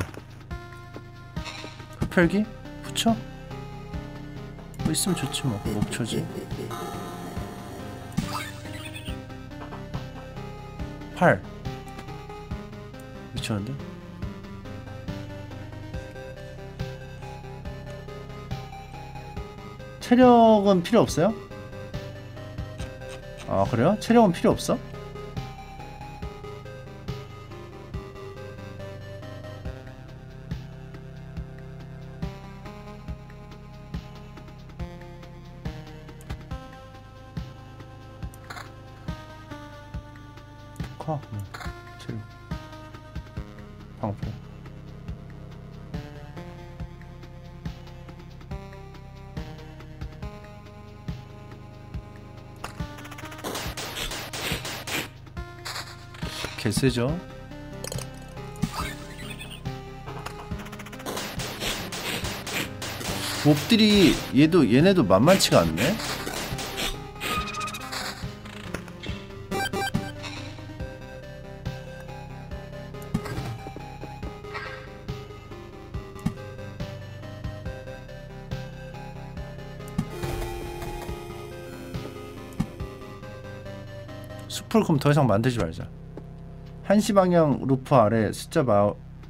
흡혈기? 붙여? 뭐 있으면 좋지 뭐. 목초지. 팔 미쳤는데? 체력은 필요 없어요? 아 그래요? 체력은 필요 없어? 커. 체력 방패 개쎄죠? 몹들이 얘도 얘네도 만만치가 않네? 숲을 그럼 더 이상 만들지 말자. 한시 방향 루프 아래 숫자 마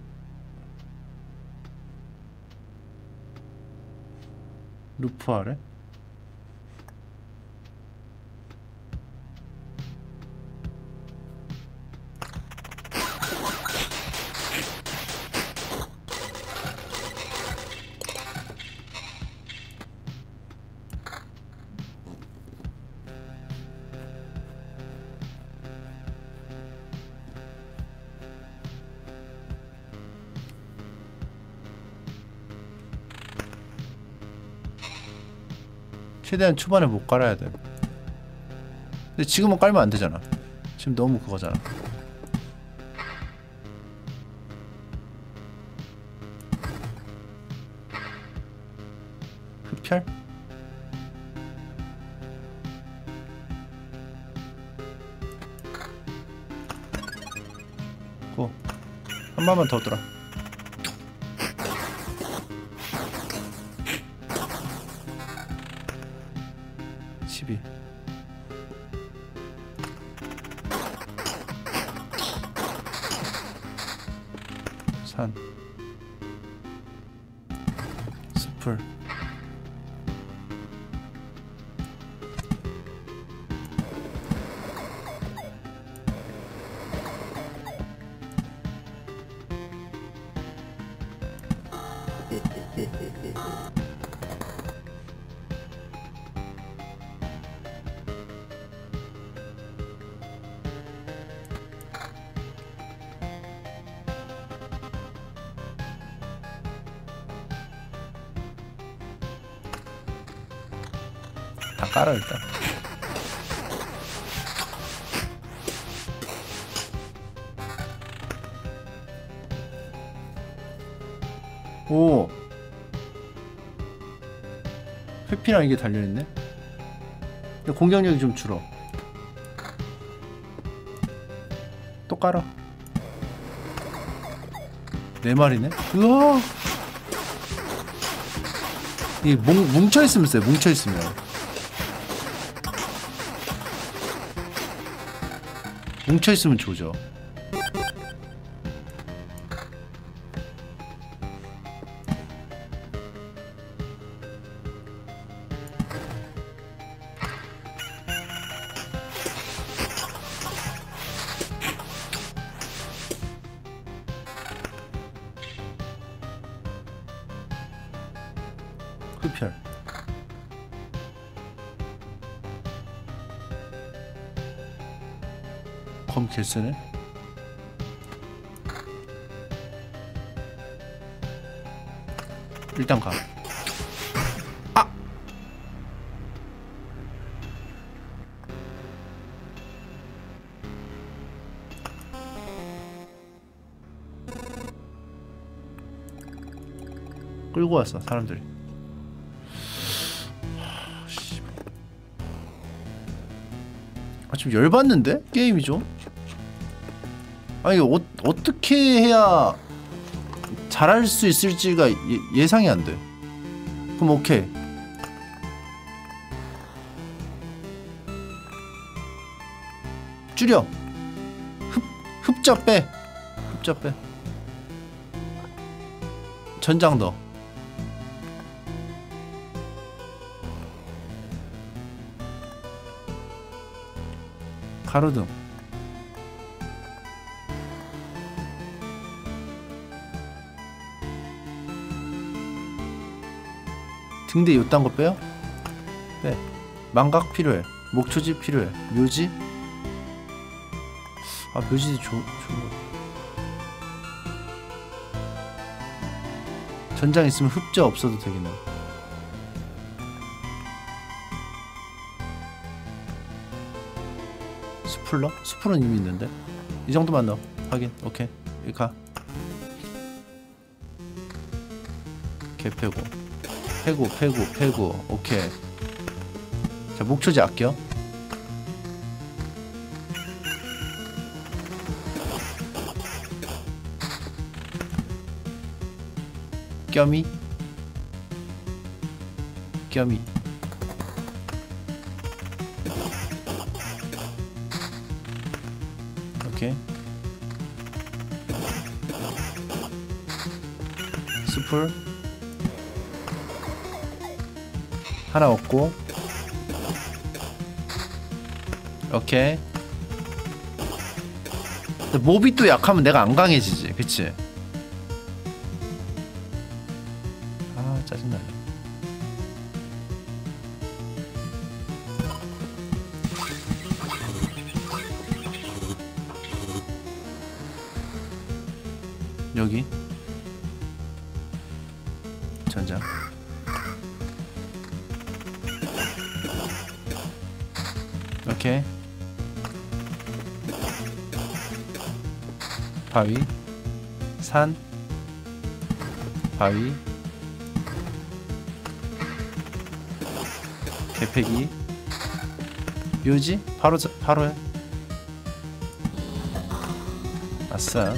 루프 아래? 최대한 초반에 못 깔아야 돼. 근데 지금은 깔면 안 되잖아. 지금 너무 그거잖아. 흡혈? 고. 한 번만 더 돌아. 십이. 산. 숲을. 다 깔아 일단. 오, 회피랑 이게 달려있네? 근데 공격력이 좀 줄어. 또 깔아. 네 마리네? 우와! 이게 뭉, 뭉쳐있으면 쎄, 뭉쳐있으면. 뭉쳐있으면 조져. 흡혈. 검 개쎄네. 일단 가. 아! 끌고 왔어 사람들이. 아, 좀 열받는데? 게임이 좀? 아니 어, 어떻게 해야 잘할 수 있을지가 예, 예상이 안 돼. 그럼 오케이. 줄여. 흡, 흡자 빼. 흡자 빼. 전장 넣어. 가로등. 등대 요딴 거 빼요? 빼. 망각 필요해. 목초지 필요해. 묘지? 아 묘지 좋, 좋은 거. 전장 있으면 흡자 없어도 되겠네. 스플러? 스플은 이미 있는데? 이 정도만 넣어. 확인. 오케이. 여기 가. 개 패고 패고 패고 패고. 오케이. 자 목초지 아껴. 껴미 껴미 오케이. 스풀 하나 얻고. 오케이. 근데 몹이 또 약하면 내가 안 강해지지, 그치? 아 짜증나네. 여기 전장. 오케이. 바위, 산, 바위, 개패기, 묘지. 바로 저, 바로 해. 아싸.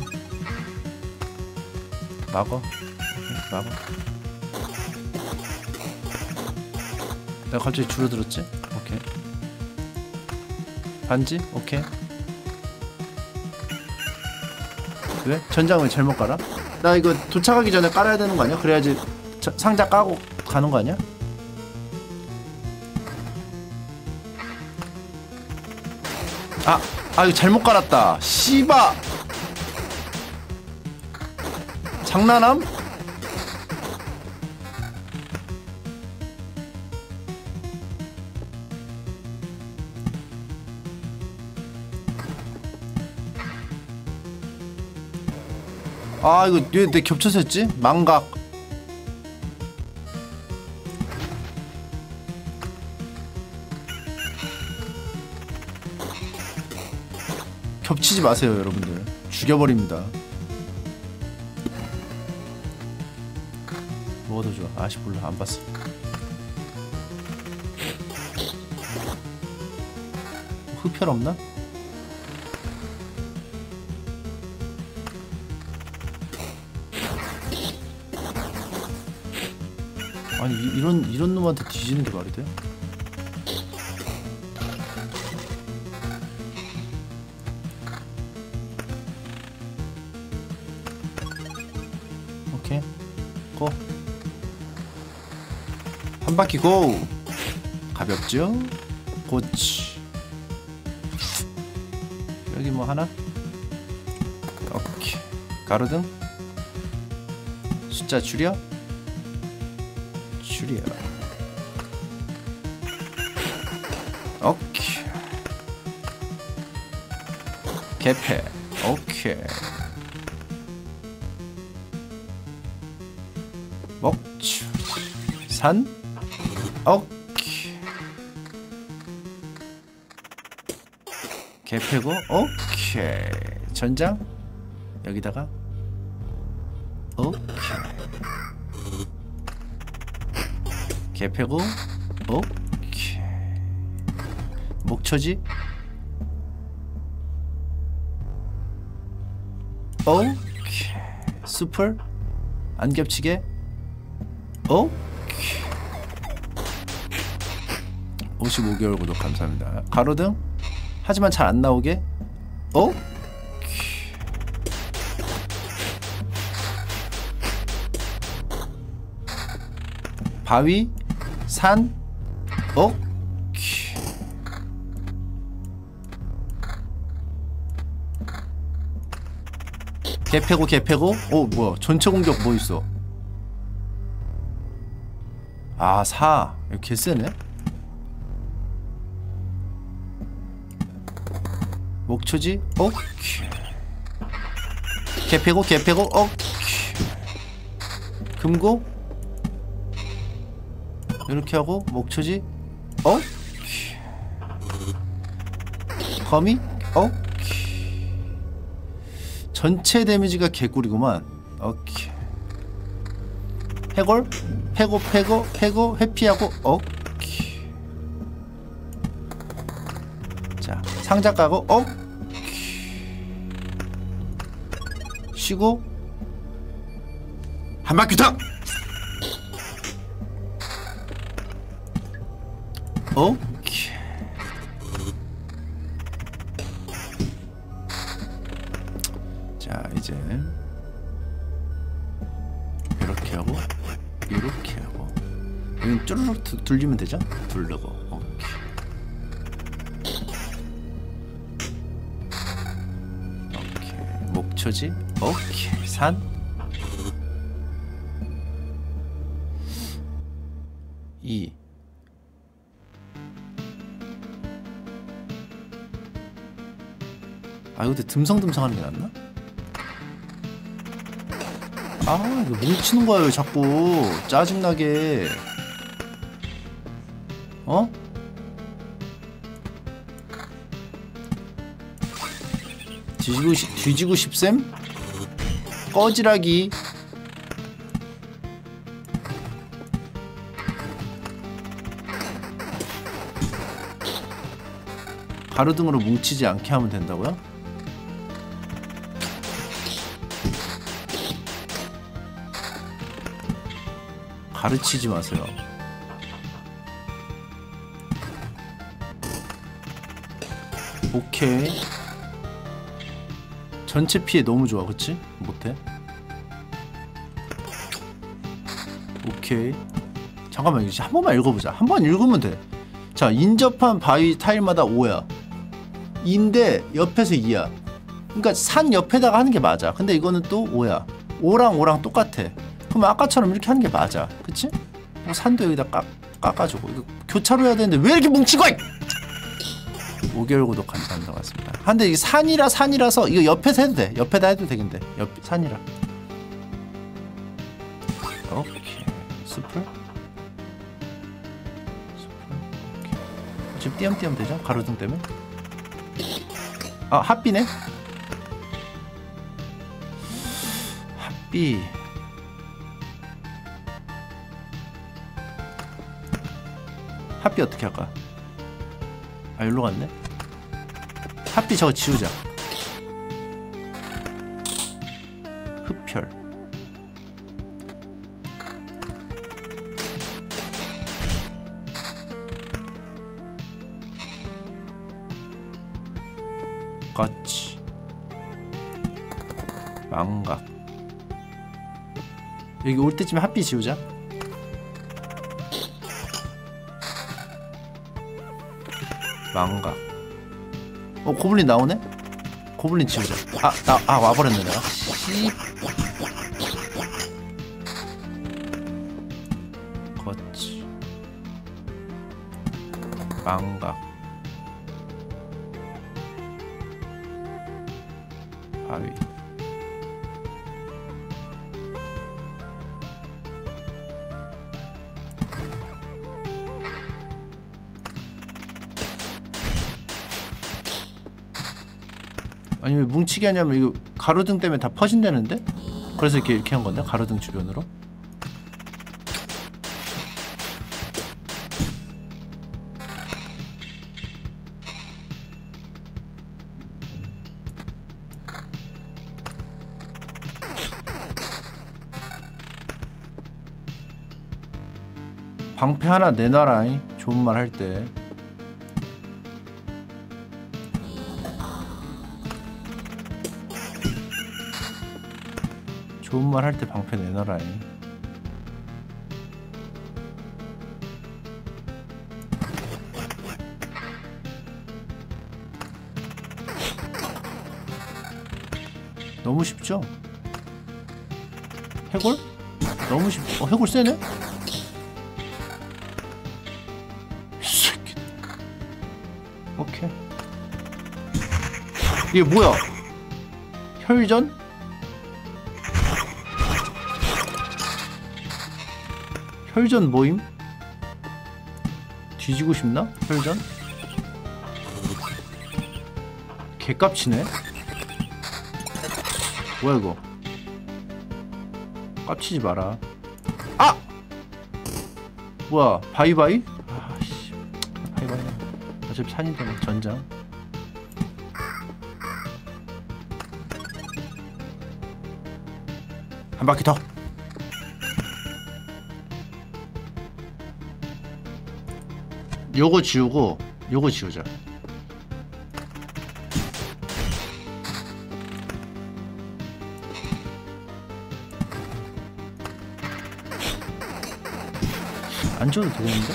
막어. 오케이, 막어. 내가 갑자기 줄어들었지? 오케이. 반지? 오케이. 왜? 전장을 잘못 깔아? 나 이거 도착하기 전에 깔아야 되는 거 아니야? 그래야지 저, 상자 까고 가는 거 아니야? 아! 아 이거 잘못 깔았다. 씨바! 장난함? 아 이거 왜 내 겹쳐서 했지? 망각. 겹치지 마세요 여러분들. 죽여버립니다. 뭐가 더 좋아? 아씨 몰라 안 봤어. 흡혈 없나? 아니 이, 이런 이런 놈한테 뒤지는 게 말이 돼? 오케이 고. 한 바퀴 고. 가볍죠? 고치. 여기 뭐 하나? 오케이. 가로등. 숫자 줄여. 줄여. 오케이. 개패. 오케이. 먹주. 산. 오케이. 개패고. 오케이. 전장. 여기다가. 오케이. 개패고. 오케이. 목초지. 오케이. 수풀 안 겹치게. 오케이. 오십오 개월 구독 감사합니다. 가로등 하지만 잘 안 나오게. 오케이. 바위 산. 오케이. 개패고 개패고. 오 뭐야 전체 공격 뭐 있어. 아 사. 이거 개쎄네. 목초지. 오케이. 개패고 개패고. 오케이. 금고 이렇게 하고 목초지. 오케이. 거미. 오케이. 전체 데미지가 개꿀이구만. 오케이. 해골 패고 패고 패고 회피하고. 오케이. 자 상자 까고. 오케이. 쉬고 한 바퀴 더. 오케이. 이제 이렇게 하고 이렇게 하고 여기 쭈르륵 두, 돌리면 되죠? 두르고 오케이. 오케이 목초지 오케이 산 이 아 근데 듬성듬성하는 게 낫나? 아 이거 뭉치는 거야 왜 자꾸 짜증나게 어? 뒤지고 싶, 뒤지고 싶셈? 꺼지라기 가로등으로 뭉치지 않게 하면 된다고요? 가르치지 마세요. 오케이. 전체 피해 너무 좋아, 그치? 못해? 오케이. 잠깐만, 이거 한 번만 읽어보자. 한 번 읽으면 돼. 자, 인접한 바위 타일마다 오야. 이인데 옆에서 이야. 그러니까 산 옆에다가 하는 게 맞아. 근데 이거는 또 오야. 오랑 오랑 똑같아. 그럼 아까처럼 이렇게 하는 게 맞아. 그치? 산도 여기다 깎, 깎아주고. 이거 교차로 해야 되는데 왜 이렇게 뭉치고! 오 개월 구독 감사합니다. 같습니다. 근데 이게 산이라 산이라서 이거 옆에서 해도 돼. 옆에다 해도 되겠는데. 옆 산이라. 오케이. 숲을. 숲을. 오케이. 지금 띄엄띄엄 되죠? 가로등 때문에. 아 핫비네. 핫비. 핫비 어떻게 할까? 아 일로 갔네. 핫비 저거 지우자. 흡혈. 거치. 망각. 여기 올 때쯤에 핫비 지우자. 망각. 어 고블린 나오네? 고블린 지우자. 아, 나, 아 와버렸네 내가. 씨. 거치. 망각. 바위. 아니 왜 뭉치게 하냐면 이거 가로등 때문에 다 퍼진다는데? 그래서 이렇게 이렇게 한 건데 가로등 주변으로. 방패 하나 내놔라잉. 좋은 말 할 때. 좋은 말 할 때 방패 내놔라잉. 너무 쉽죠? 해골? 너무 쉽... 어 해골 세네? 오케이. 이게 뭐야? 혈전? 혈전 모임? 뒤지고 싶나? 혈전? 개깝치네? 뭐야 이거? 깝치지 마라. 아! 뭐야 바이바이? 아씨 바이바이. 어차피 산인데 뭐 전장. 한 바퀴 더. 요거 지우고 요거 지우자. 안 지워도 되겠는데?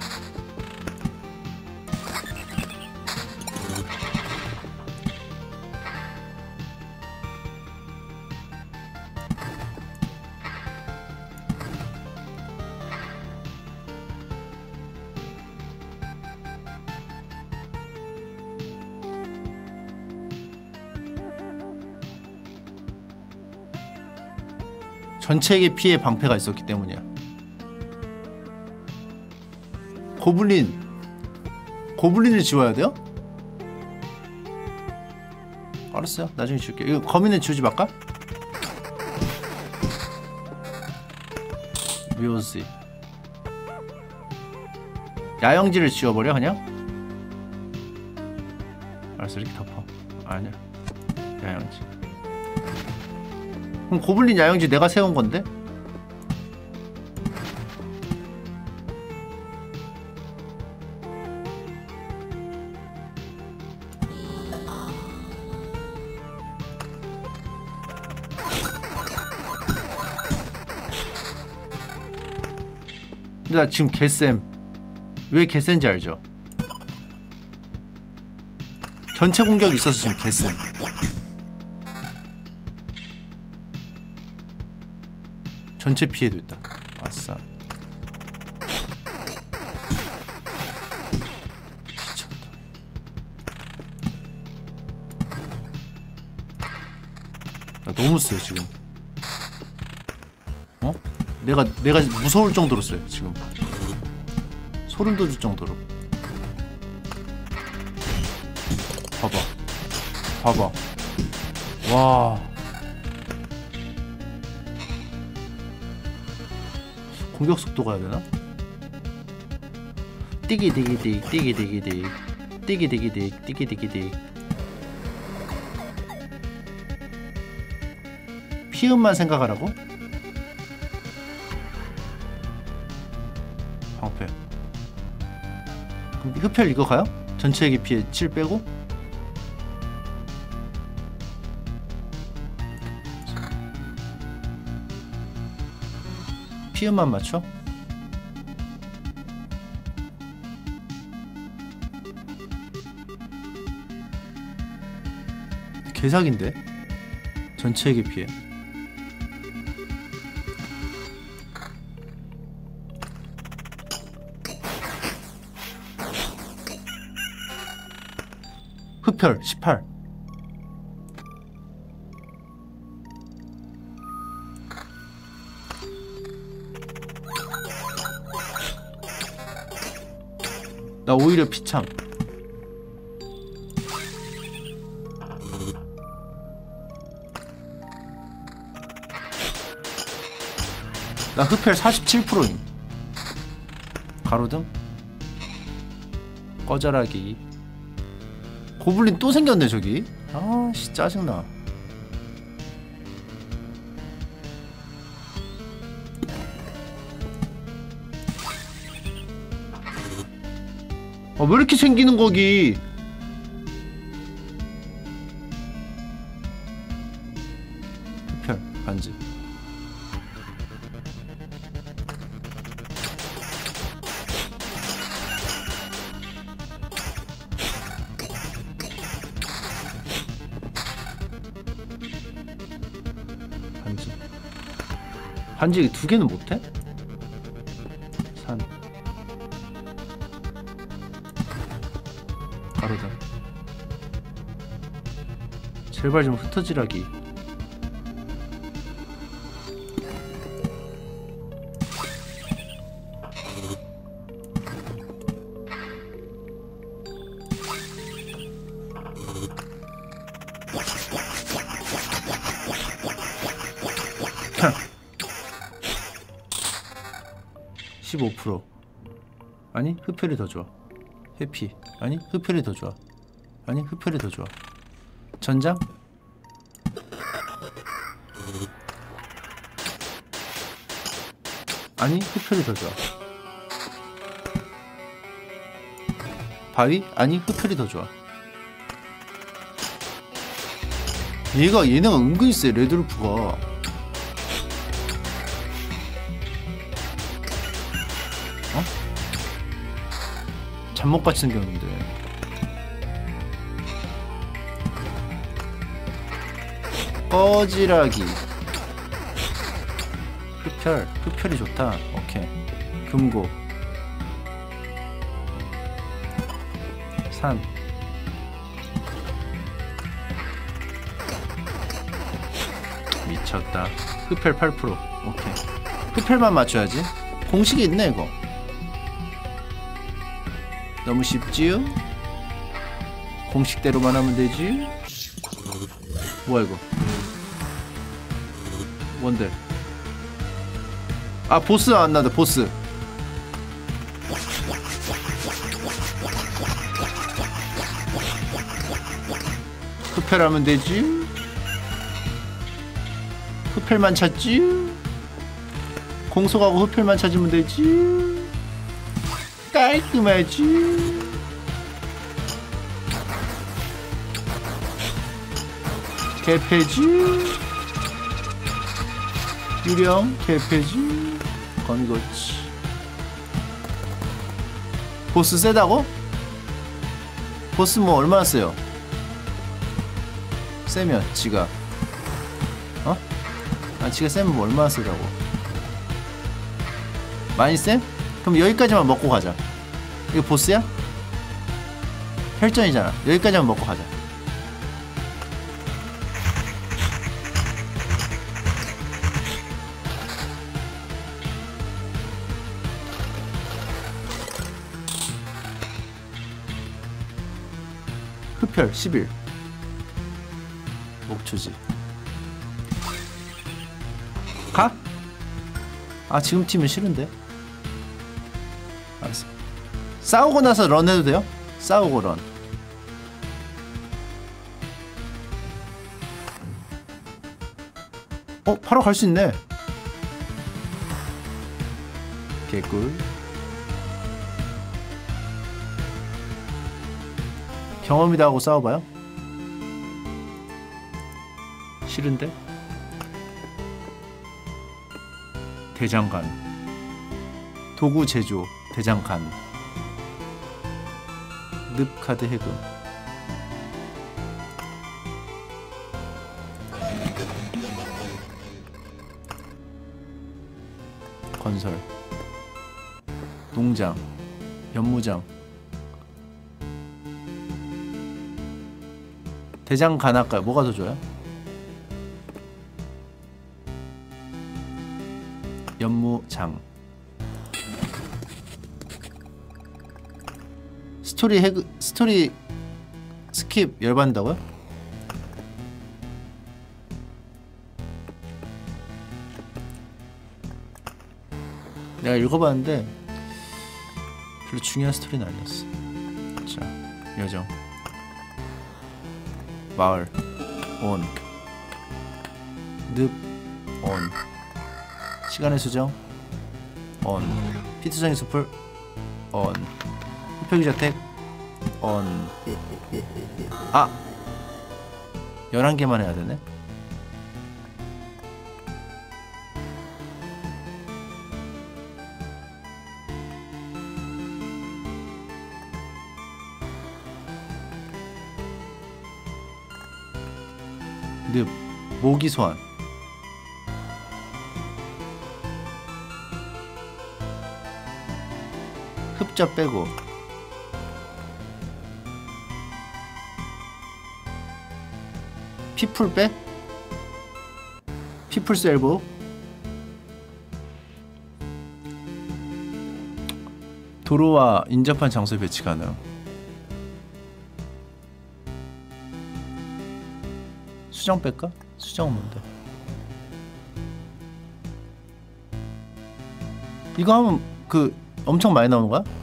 전체에게 피해 방패가 있었기 때문이야. 고블린 고블린을 지워야 돼요? 알았어요. 나중에 지울게. 이거 거미는 지우지 말까? 묘지 야영지를 지워버려 그냥? 알았어. 이렇게 덮어. 아니야. 야영지. 그럼 고블린 야영지 내가 세운 건데? 근데 나 지금 개쌤. 왜 개쌤인지 알죠? 전체 공격이 있어서 지금 개쌤. 전체 피해도 있다. 아싸. 미쳤다. 나 너무 세 지금. 어? 내가 내가 무서울 정도로 세 지금. 소름 돋을 정도로. 봐봐. 봐봐. 와. 공격 속도가 해야 되나? 띠기디기디 띠기디기디 띠기디기디 띠기디기디. 피음만 생각하라고? 방패. 그럼 흡혈 이거 가요? 전체에게 피해 칠 빼고? 피음만 맞춰? 개사기인데? 전체에게 피해. 흡혈 십팔. 나 오히려 피참. 나 흡혈 사십칠 퍼센트임. 가로등 꺼져라기. 고블린 또 생겼네 저기. 아씨 짜증나. 아, 왜 이렇게 생기는 거기? 흡혈 반지. 반지. 반지 두 개는 못해? 산. 가로등. 제발 좀 흩어지라기. 십오 퍼센트. 아니 흡혈이 더 좋아. 회피. 아니 흡혈이 더 좋아. 아니 흡혈이 더 좋아. 전장? 아니 흡혈이 더 좋아. 바위? 아니 흡혈이 더 좋아. 얘가 얘네가 은근히 세. 레드루프가. 어? 잠못같이 생겼는데. 꺼지라기. 흡혈. 흡혈이 좋다. 오케이. 금고. 산. 미쳤다. 흡혈 팔 퍼센트. 오케이. 흡혈만 맞춰야지. 공식이 있네 이거. 너무 쉽지요? 공식대로만 하면 되지. 뭐야 이거? 뭔데? 아 보스 안 나다. 보스. 흡혈하면 되지. 흡혈만 찾지. 공속하고 흡혈만 찾으면 되지. 깔끔하지. 개패지. 유령 개패지. 건거치. 보스 세다고? 보스 뭐 얼마나 세요? 세면 지가 어? 아 지가 세면 뭐 얼마나 세다고? 많이 세? 그럼 여기까지만 먹고 가자. 이거 보스야? 혈전이잖아. 여기까지만 먹고 가자. 흡혈 십일. 목초지. 가? 아 지금 팀은 싫은데? 알았어. 싸우고 나서 런 해도 돼요? 싸우고 런. 어? 바로 갈 수 있네. 개꿀. 경험이다 하고 싸워봐요? 싫은데? 대장간. 도구 제조. 대장간. 늪카드 해금. 건설. 농장. 연무장. 대장간 할까요? 뭐가 더 좋아요? 연무장. 스토리 해그 스토리 스킵 열받는다고요? 내가 읽어봤는데 별로 중요한 스토리는 아니었어. 자, 여정. 마을. 온. 늪. 온. 시간의 수정. 온. 피투성이 숲을. 온. 흡혈귀 자택. 온. 아! 열한 개만 해야 되네? 늪. 모기 소환. 흡자 빼고. 피풀 빼? 피풀 셀보. 도로와 인접한 장소에 배치 가능. 수정 뺄까? 수정은 뭔데? 이거 하면 그 엄청 많이 나오는 거야?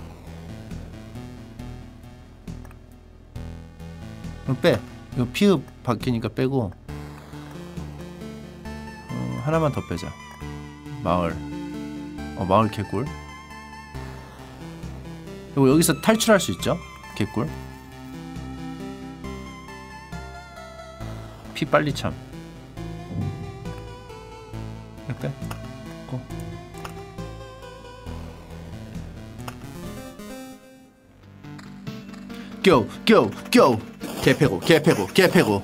그럼 빼. 이거 피읍 바뀌니까 빼고. 어, 하나만 더 빼자. 마을. 어 마을 개꿀. 그리고 여기서 탈출할 수 있죠? 개꿀. 피 빨리 참. 이렇게 빼. 고. 고! 고! 고! 개 패고 개 패고 개 패고.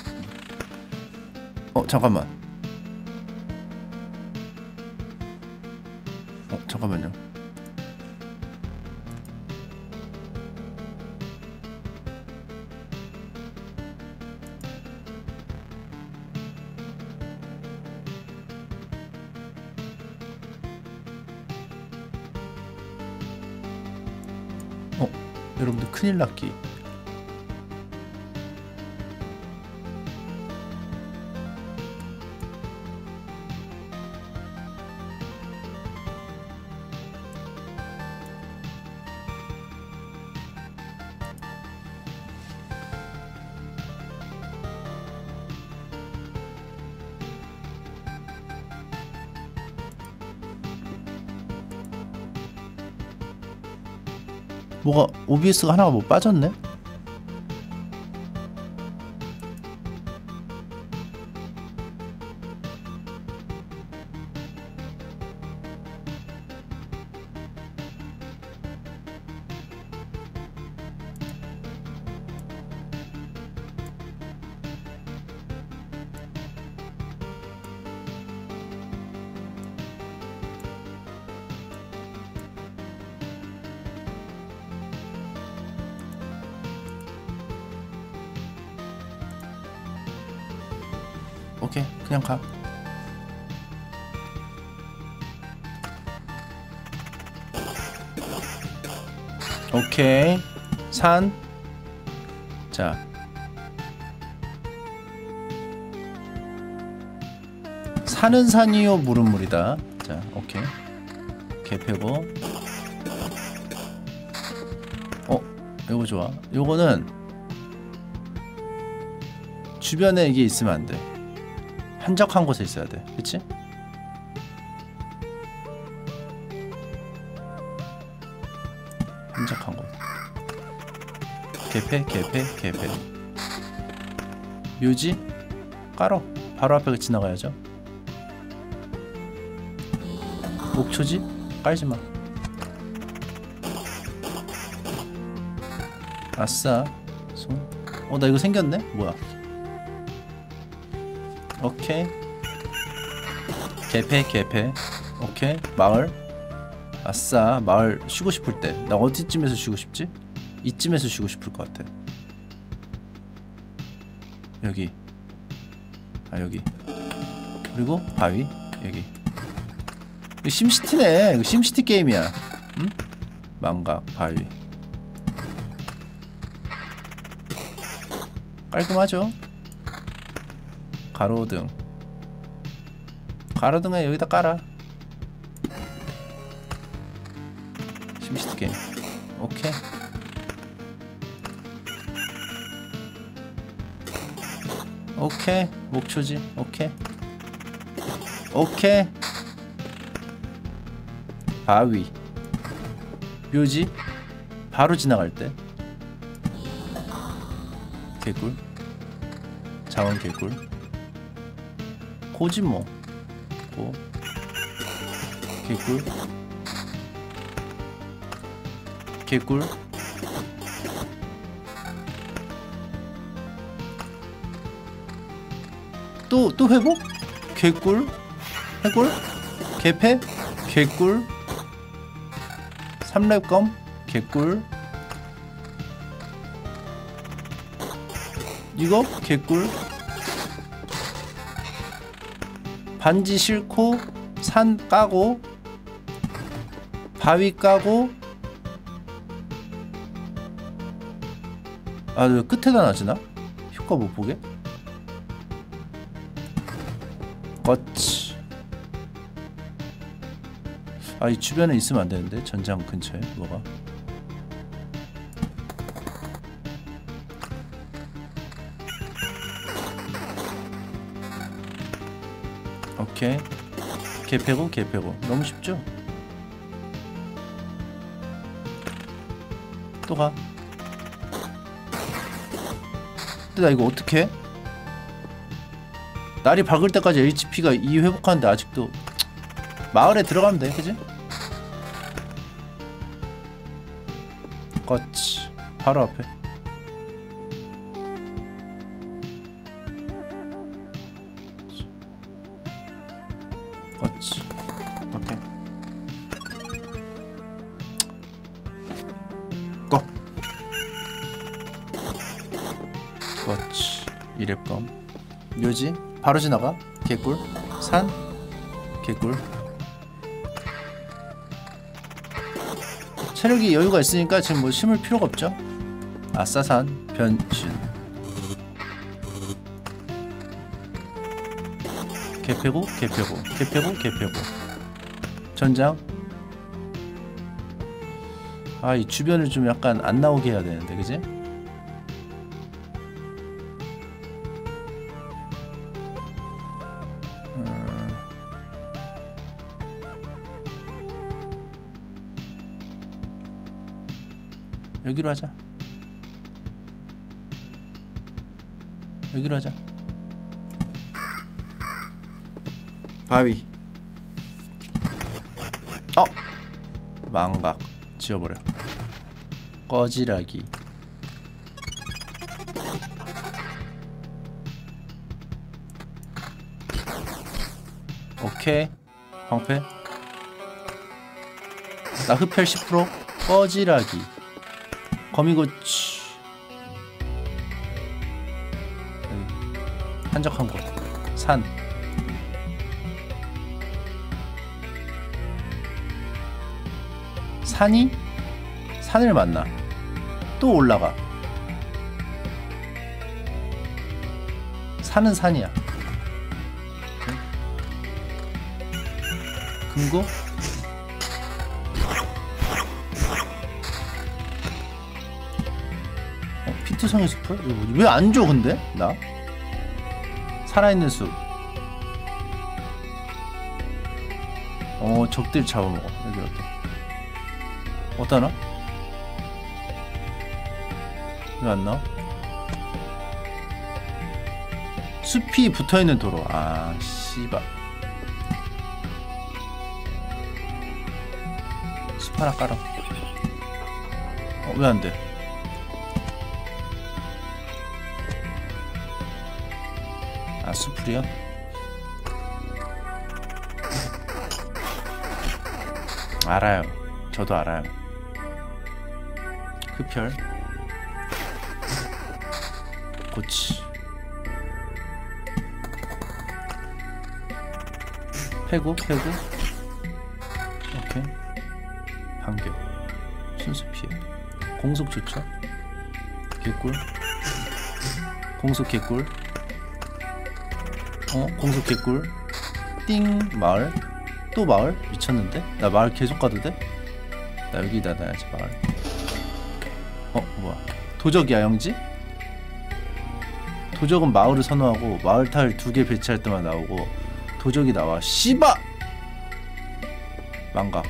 어 잠깐만. 어 잠깐만요. 어 여러분들 큰일 났기. 뭐가 오비에스가 하나가 뭐 빠졌네? 오케이 그냥 가. 오케이 산. 자 산은 산이요 물은 물이다. 자 오케이 개 패고. 어 이거 좋아. 요거는 주변에 이게 있으면 안 돼. 한적한 곳에 있어야 돼. 그치? 한적한 곳. 개패 개패 개패. 묘지? 깔어. 바로 앞에 지나가야죠. 목초지? 깔지마. 아싸. 손. 어 나 이거 생겼네? 뭐야. 오케이 개패 개패. 오케이 마을. 아싸 마을. 쉬고 싶을 때 나 어디쯤에서 쉬고 싶지? 이쯤에서 쉬고 싶을 것 같아. 여기. 아 여기. 그리고 바위 여기. 이거 심시티네. 이거 심시티 게임이야. 응? 망각 바위. 깔끔하죠? 가로등. 가로등에 여기다 깔아. 심시티 게임. 오케이. 오케이. 목초지. 오케이. 오케이. 바위. 묘지. 바로 지나갈 때. 개꿀. 자원 개꿀. 고지 뭐. 고. 개꿀. 개꿀. 또, 또 회복? 개꿀. 해골. 개패. 개꿀. 삼렙검. 개꿀. 이거 개꿀. 반지 싣고 산 까고 바위 까고. 아 왜 끝에다 놔지나? 효과 못 보게? 거치. 아 이 주변에 있으면 안 되는데 전장 근처에 뭐가. 오케이. 개 패고 개 패고. 너무 쉽죠? 또 가. 근데 나 이거 어떡해? 날이 밝을 때까지 에이치피가 이 회복하는데 아직도. 마을에 들어가면 돼, 그지? 거치. 바로 앞에. 그렇지. 오케이. 고. 그렇지. 이랩검. 묘지. 바로 지나가. 개꿀. 산. 개꿀. 체력이 여유가 있으니까 지금 뭐 심을 필요가 없죠. 아싸산. 변신. 개패고 개패고 개패고 개패고. 전장. 아, 이 주변을 좀 약간 안 나오게 해야 되는데, 그지? 음. 여기로 하자. 여기로 하자. 바위. 어! 망각. 지워버려. 꺼지라기. 오케이. 방패. 나 흡혈 십 퍼센트. 꺼지라기. 거미고치. 여기. 한적한 곳. 산. 산이? 산을 만나. 또 올라가. 산은 산이야. 금고? 어, 피투성이 숲을? 이거 뭐지? 왜 안 줘 근데? 나? 살아있는 숲. 어, 적들 잡아먹어. 여기 어때? 어떠나? 왜 안 나와? 숲이 붙어있는 도로. 아, 씨발. 숲 하나 깔아. 어, 왜 안 돼? 아, 숲풀이야? 알아요. 저도 알아요. 흡혈. 고치. 패고 패고. 오케이. 반격. 순수 피해. 공속 좋죠. 개꿀. 공속 개꿀. 어? 공속 개꿀. 띵. 마을. 또 마을? 미쳤는데? 나 마을 계속 가도 돼? 나 여기다 놔야지 마을. 어? 뭐야? 도적이야 영지? 도적은 마을을 선호하고 마을 타일 두 개 배치할 때만 나오고 도적이 나와. 씨바! 망각.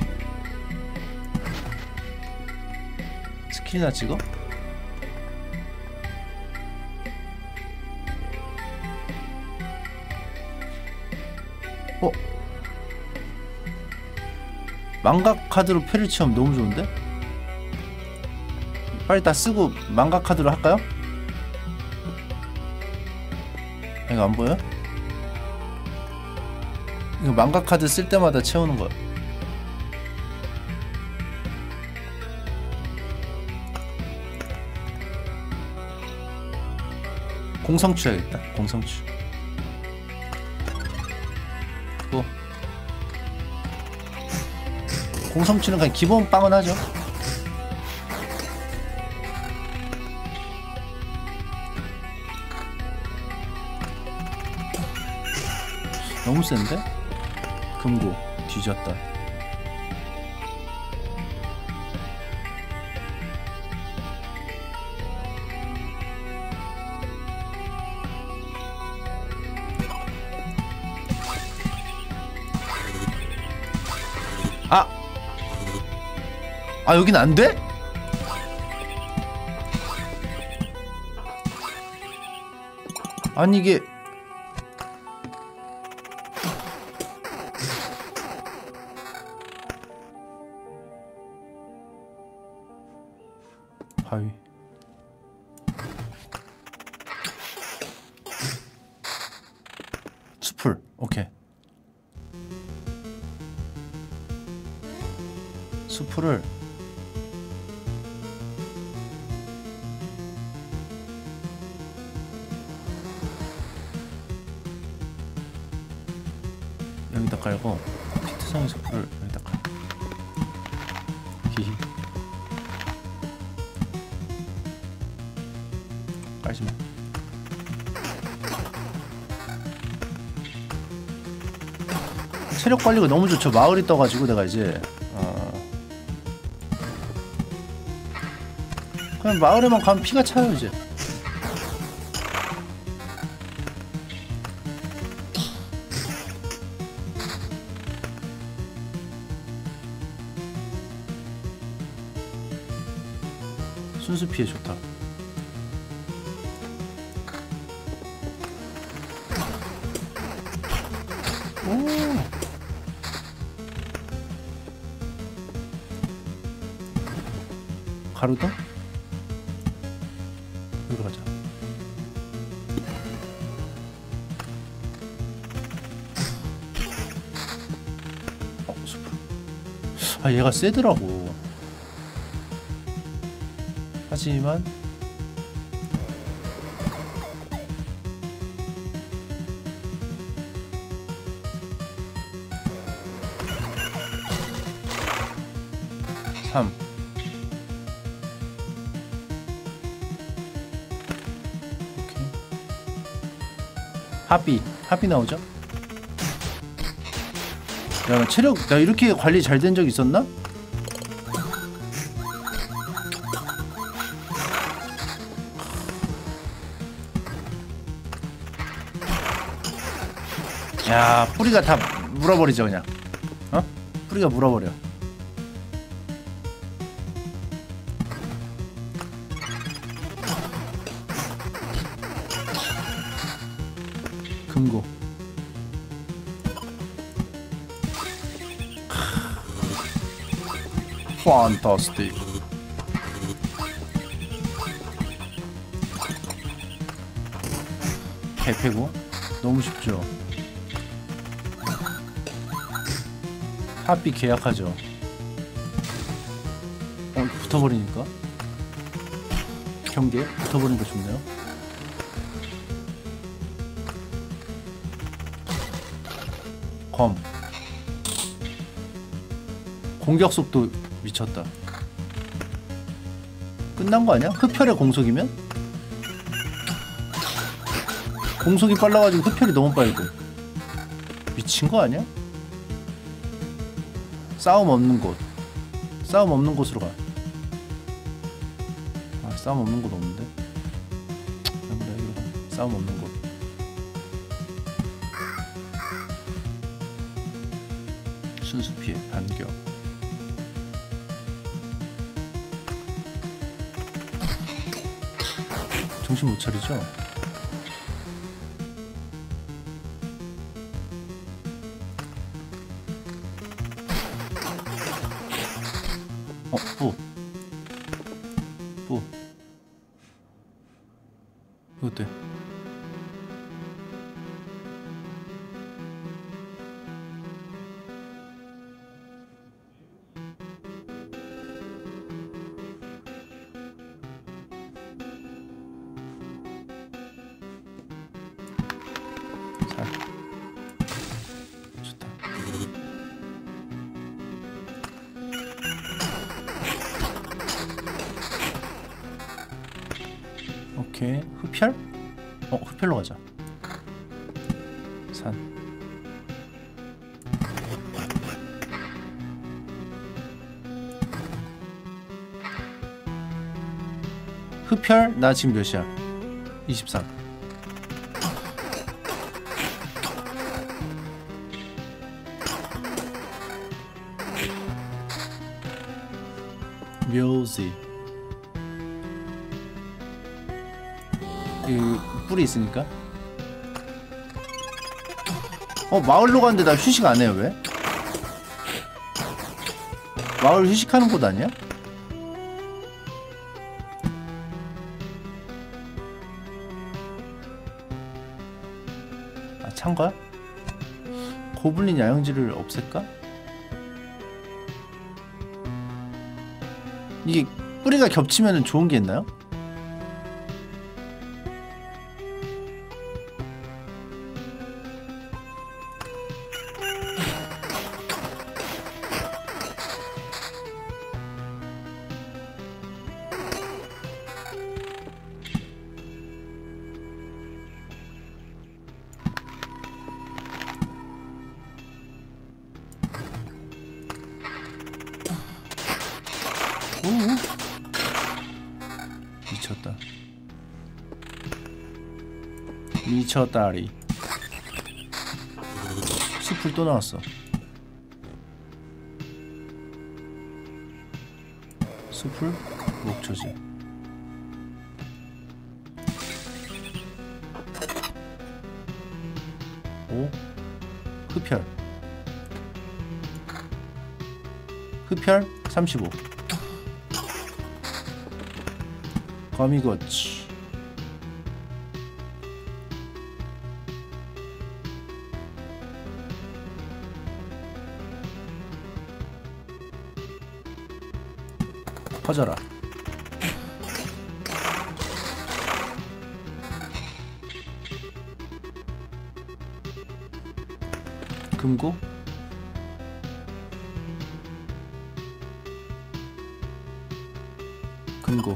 스킬이나 찍어? 어? 망각 카드로 패를 치면 너무 좋은데? 빨리 다 쓰고 망각 카드로 할까요? 이거 안 보여? 이거 망각 카드 쓸 때마다 채우는 거야. 공성추 해야겠다. 공성추. 또 공성추는 그냥 기본 빵은 하죠. 너무 센데? 금고 뒤졌다. 아! 아 여긴 안 돼? 아니 이게 바위. 수풀. 오케이. 수프를 여기다 깔고 피트성의 수프를 여기다 깔고 히히 깔지마. 체력 관리가 너무 좋죠. 마을이 떠가지고 내가 이제 어 그냥 마을에만 가면 피가 차요 이제. 순수 피해 좋다. 오. 가루등? 여기로 가자. 어, 수프. 아, 얘가 세더라고. 하지만 삼 오케이. 하비 하비 나오죠? 야, 나 체력 나 이렇게 관리 잘 된 적 있었나? 야, 뿌리가 다 물어버리죠 그냥. 어? 뿌리가 물어버려. 금고. 판타스틱. 개패고 너무 쉽죠. 합비 계약하죠. 어, 붙어버리니까 경계 붙어버리니까 좋네요. 검 공격 속도 미쳤다. 끝난 거 아니야? 흡혈의 공속이면? 공속이 빨라가지고 흡혈이 너무 빨고 미친 거 아니야? 싸움 없는 곳. 싸움 없는 곳으로 가. 아, 싸움 없는 곳 없는데? 그래, 이거 가. 싸움 없는 곳. 순수 피해, 반격. 정신 못 차리죠? 어, 뿌. 뿌. 이거 어때? 잘. 좋다. 오케이. 흡혈? 어, 흡혈로 가자. 산. 흡혈? 나 지금 몇이야? 이십삼. 묘지. 이 뿔이 있으니까. 어, 마을로 가는데 나 휴식 안 해요. 왜? 마을 휴식하는 곳 아니야? 아, 참가? 고블린 야영지를 없앨까? 이게 뿌리가 겹치면 좋은 게 있나요? 미쳤다. 미쳤다리. 숲을 또 나왔어. 숲을 목초지. 오 흡혈. 흡혈 삼십오. 거미고치. 퍼져라. 금고. 금고.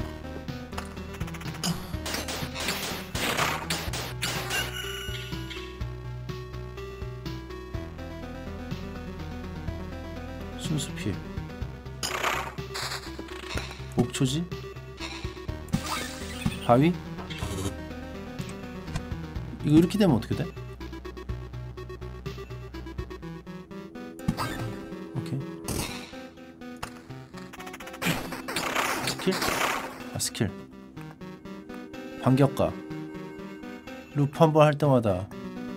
순수피. 목초지. 바위. 이거 이렇게 되면 어떻게 돼? 오케이. 스킬? 아 스킬. 반격가. 루프 한 번 할 때마다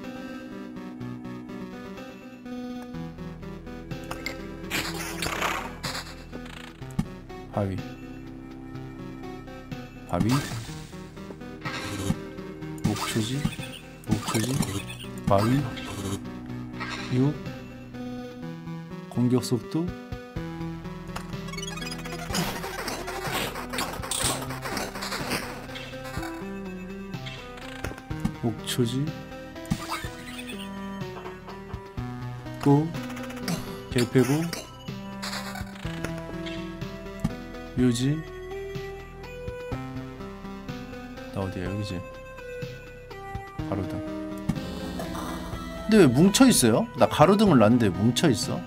바위. 바위. 목초지. 목초지. 바위. 육. 공격 속도. 목초지. 고. 개패고. 묘지. 나 어디야? 여기지. 가로등. 근데 왜 뭉쳐있어요? 나 가로등을 놨는데 뭉쳐있어?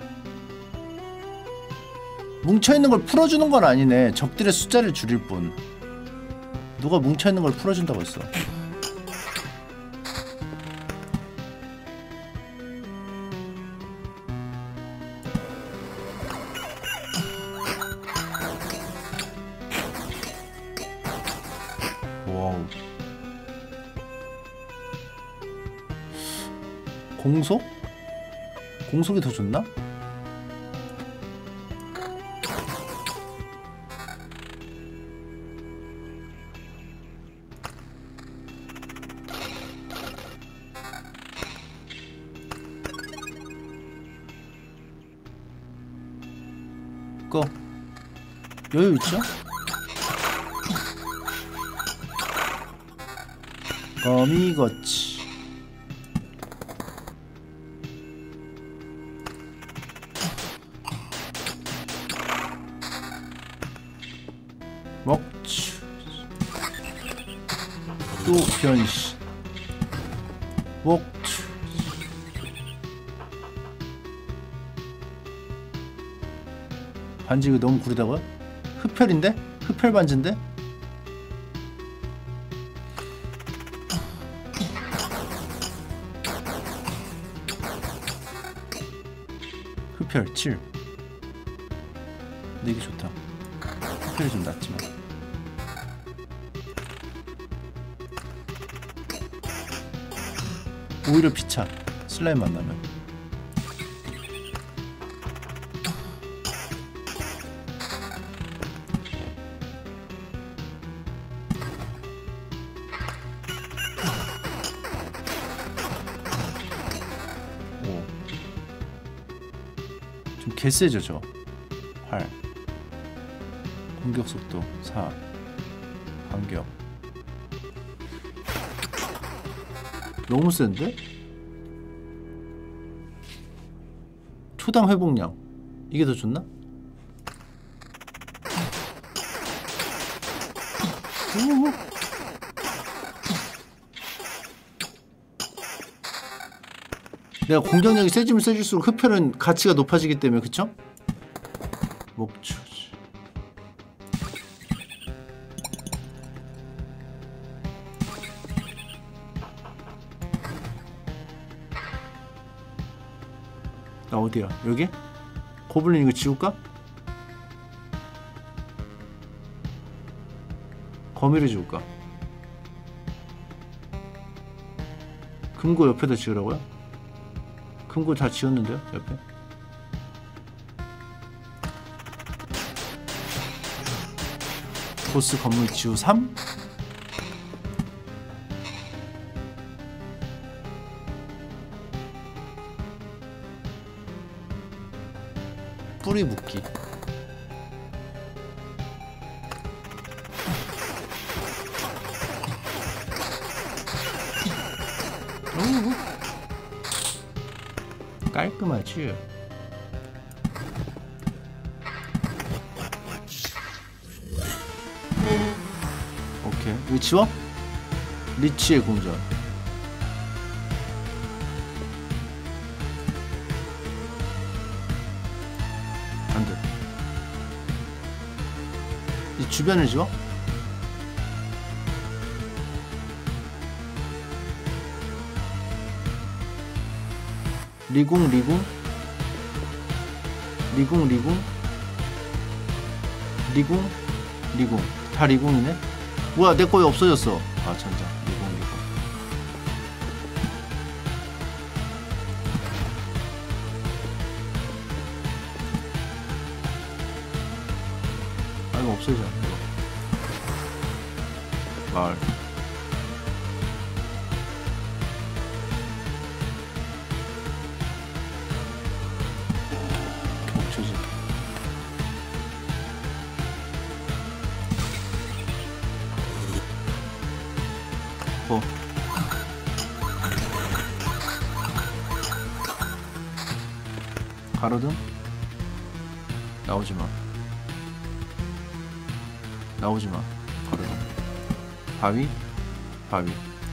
뭉쳐있는 걸 풀어주는 건 아니네. 적들의 숫자를 줄일 뿐. 누가 뭉쳐있는 걸 풀어준다고 했어. 와우. 공속? 공속이 더 좋나? 꺼. 여유 있죠? 거미거치. 먹추. 또 변신. 먹추. 반지 이거 너무 구리다고요? 흡혈인데? 흡혈 반지인데? 흡혈 칠. 근데 이게 좋다. 흡혈이 좀 낮지만. 오히려 피차. 슬라임 만나면. 좀 개세죠 저. 팔. 공격 속도 사. 반격 너무 센데? 초당 회복량 이게 더 좋나? 우후. 내가 공격력이 세지면 세질수록 흡혈은 가치가 높아지기 때문에 그쵸? 목추 나 어디야? 여기? 고블린 이거 지울까? 거미를 지울까? 금고 옆에다 지으라고요? 금고 다 지었는데요? 옆에? 보스 건물 지우 삼? 뿌리 묶기 깔끔하지? 오케이 이거 지워? 리치의 궁전 안돼 이 주변을 지워? 리궁 리궁 리궁 리궁 리궁 리궁 다 리궁이네? 뭐야 내 거에 없어졌어 아 천장 리궁 리궁 아 이거 없어져 이거 마을 뭐 가로등? 나오지마 나오지마 가로등 바위? 바위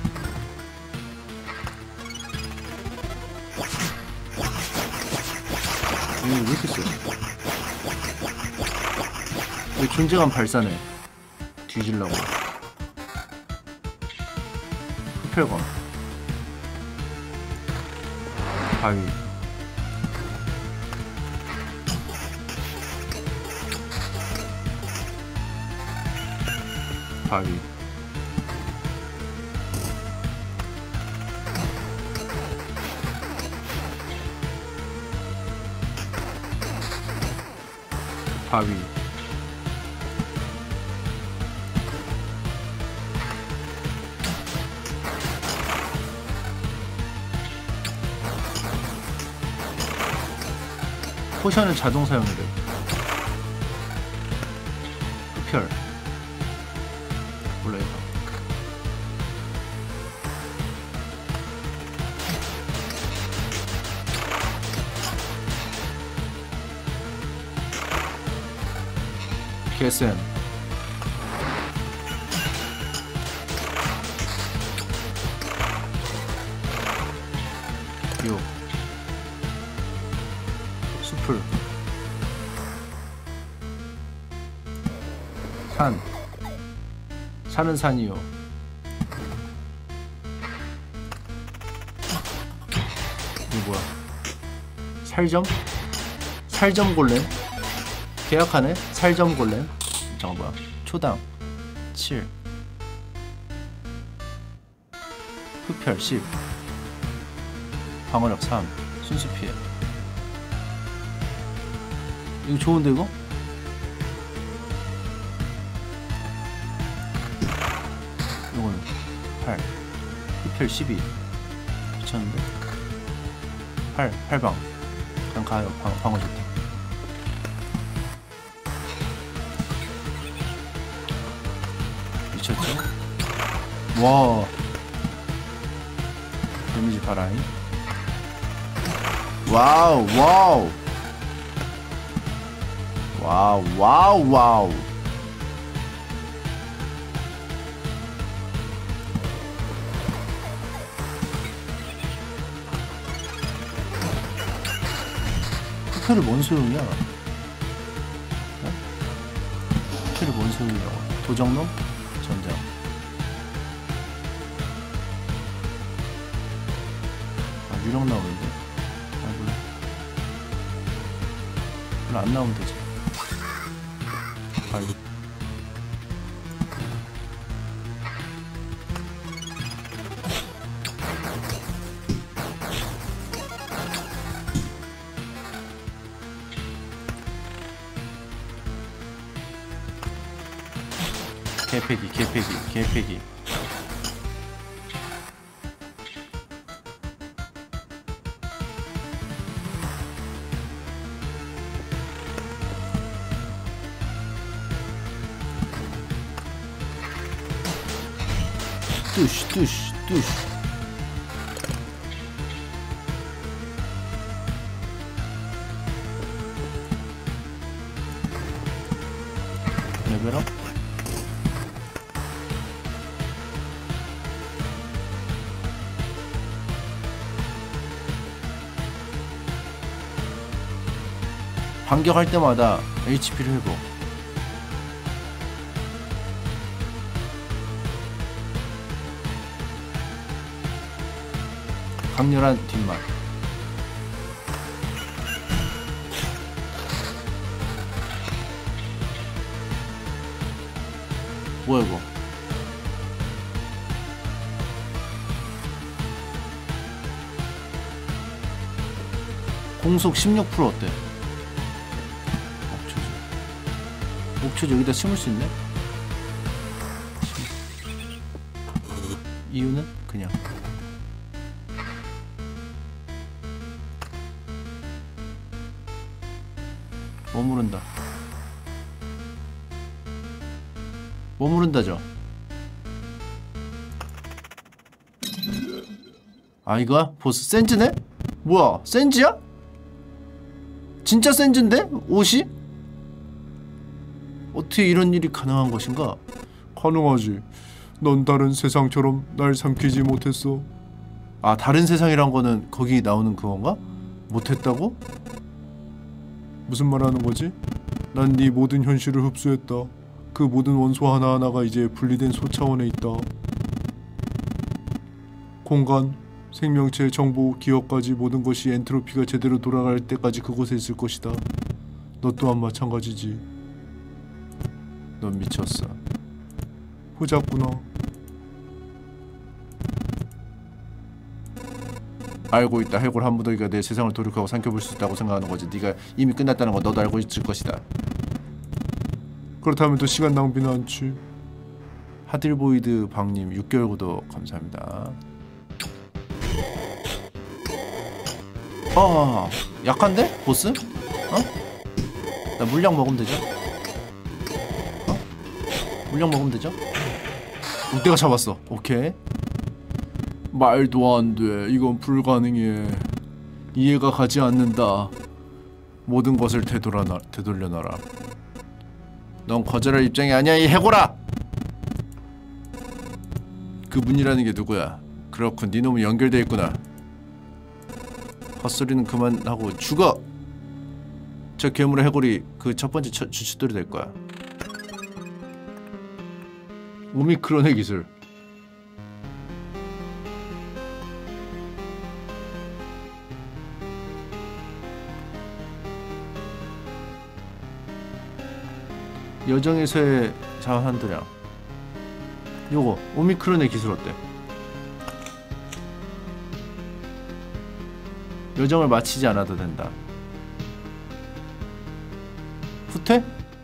왜, 왜 이렇게 세? 왜 존재감 발산해 뒤질라고 흡혈검 바위 바위 바위 포션은 자동 사용돼 흡혈 몰라 이거 개쌤 요 수풀 산 산은 산이요 이거 뭐야 살점? 살점 골렘? 계약하네? 살점 골렘? 잠깐 뭐야 초당 칠 흡혈 십 방어력 삼 순수 피해 이거 좋은데 이거? 이거는 팔 흡혈 십이 미쳤는데? 팔, 팔방 그냥 가요 방, 방어 좋다 와 데미지 봐라잉. 와우 와우 와우 와우 와우. 흑혈이 뭔 소용이야? 어? 흑혈이 뭔 소용이냐고. 도적놈? 전장. 아 유령 나오는데? 아 몰라. 별로 안 나오면 되지. 아이고. 개패기 개패기 개패기. 뚜시 뚜시 뚜시. 레벨업? 반격할 때마다 에이치피를 회복. 강렬한 뒷맛. 뭐야 이거? 공속 십육 퍼센트 어때? 옥초지. 옥초지 여기다 심을 수 있네? 이유는? 그냥 머무른다. 머무른다죠. 아 이거야? 보스 센즈네? 뭐야 센즈야? 진짜 센즈인데? 옷이? 어떻게 이런 일이 가능한 것인가? 가능하지. 넌 다른 세상처럼 날 삼키지 못했어. 아 다른 세상이란 거는 거기 나오는 그건가? 못했다고? 무슨 말 하는 거지? 난 네 모든 현실을 흡수했다. 그 모든 원소 하나하나가 이제 분리된 소차원에 있다. 공간, 생명체, 정보, 기억까지 모든 것이 엔트로피가 제대로 돌아갈 때까지 그곳에 있을 것이다. 너 또한 마찬가지지. 넌 미쳤어. 보자꾸나. 알고 있다. 해골 한 무더기가 내 세상을 도륙하고 삼켜볼 수 있다고 생각하는 거지. 네가 이미 끝났다는 거 너도 알고 있을 것이다. 그렇다면 또 시간 낭비는 않지. 하딜보이드 방님 육 개월 구독 감사합니다. 어 약한데? 보스? 어? 나 물약 먹으면 되죠? 어? 물약 먹으면 되죠? 내가 잡았어. 오케이. 말도 안 돼. 이건 불가능해. 이해가 가지 않는다. 모든 것을 되돌아나, 되돌려놔라. 넌 거절할 입장이 아니야 이 해골아! 그분이라는 게 누구야? 그렇군 네 놈은 연결돼 있구나. 헛소리는 그만하고 죽어! 저 괴물의 해골이 그 첫 번째 처, 주춧돌이 될 거야. 오미크론의 기술. 여정에서의 자원 한도량. 요거 오미크론의 기술 어때? 여정을 마치지 않아도 된다. 후퇴?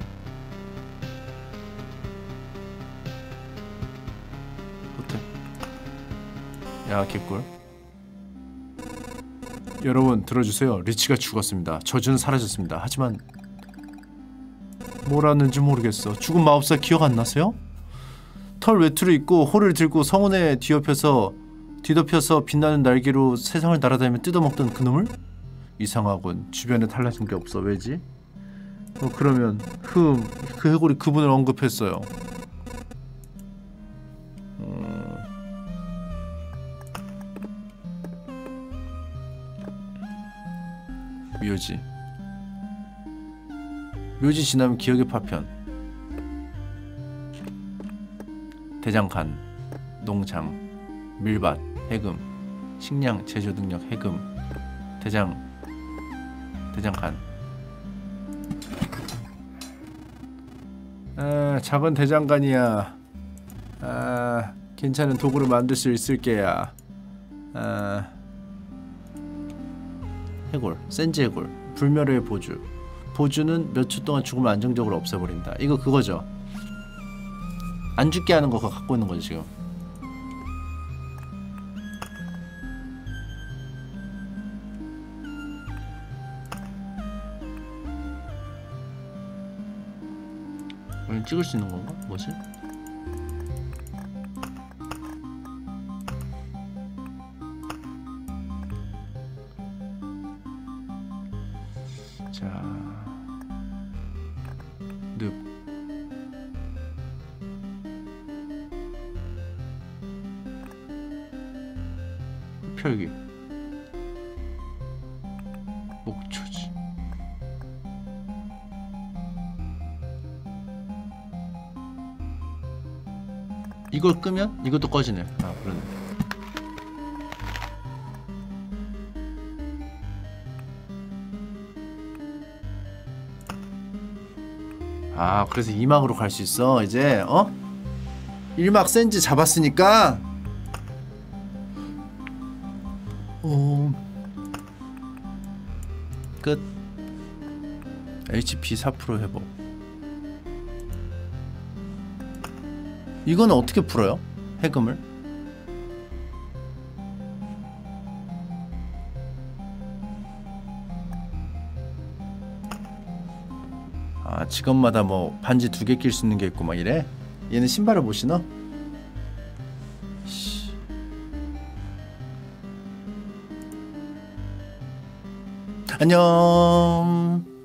후퇴. 야 개꿀. 여러분 들어주세요. 리치가 죽었습니다. 저주는 사라졌습니다. 하지만 뭘 하는지 모르겠어. 죽은 마법사 기억 안 나세요? 털 외투를 입고 호를 들고 성운에 뒤엎여서 뒤덮여서 빛나는 날개로 세상을 날아다니며 뜯어먹던 그놈을? 이상하군. 주변에 달라진 게 없어. 왜지? 어 그러면 흠, 그 해골이 그분을 언급했어요. 음... 묘지 묘지 지나면 기억의 파편. 대장간, 농장, 밀밭, 해금, 식량 제조 능력 해금, 대장, 대장간. 아, 작은 대장간이야. 아, 괜찮은 도구를 만들 수 있을 게야. 아, 해골, 센지 해골, 불멸의 보주. 보주는 몇 초 동안 죽으면 안정적으로 없애버린다. 이거 그거죠. 안 죽게 하는 거 그거 갖고 있는 거죠 지금. 오늘 찍을 수 있는 건가? 뭐지? 자, 늪. 흡혈귀. 목초지. 이걸 끄면 이것도 꺼지네. 아 그러네. 아 그래서 이 막으로 갈 수 있어 이제. 어? 일 막 센지 잡았으니까. 어... 끝. 에이치피 사 퍼센트 회복. 이거는 어떻게 풀어요? 해금을? 아 직업마다 뭐 반지 두 개 낄 수 있는 게 있고 막 이래? 얘는 신발을 못 신어? 씨. 안녕.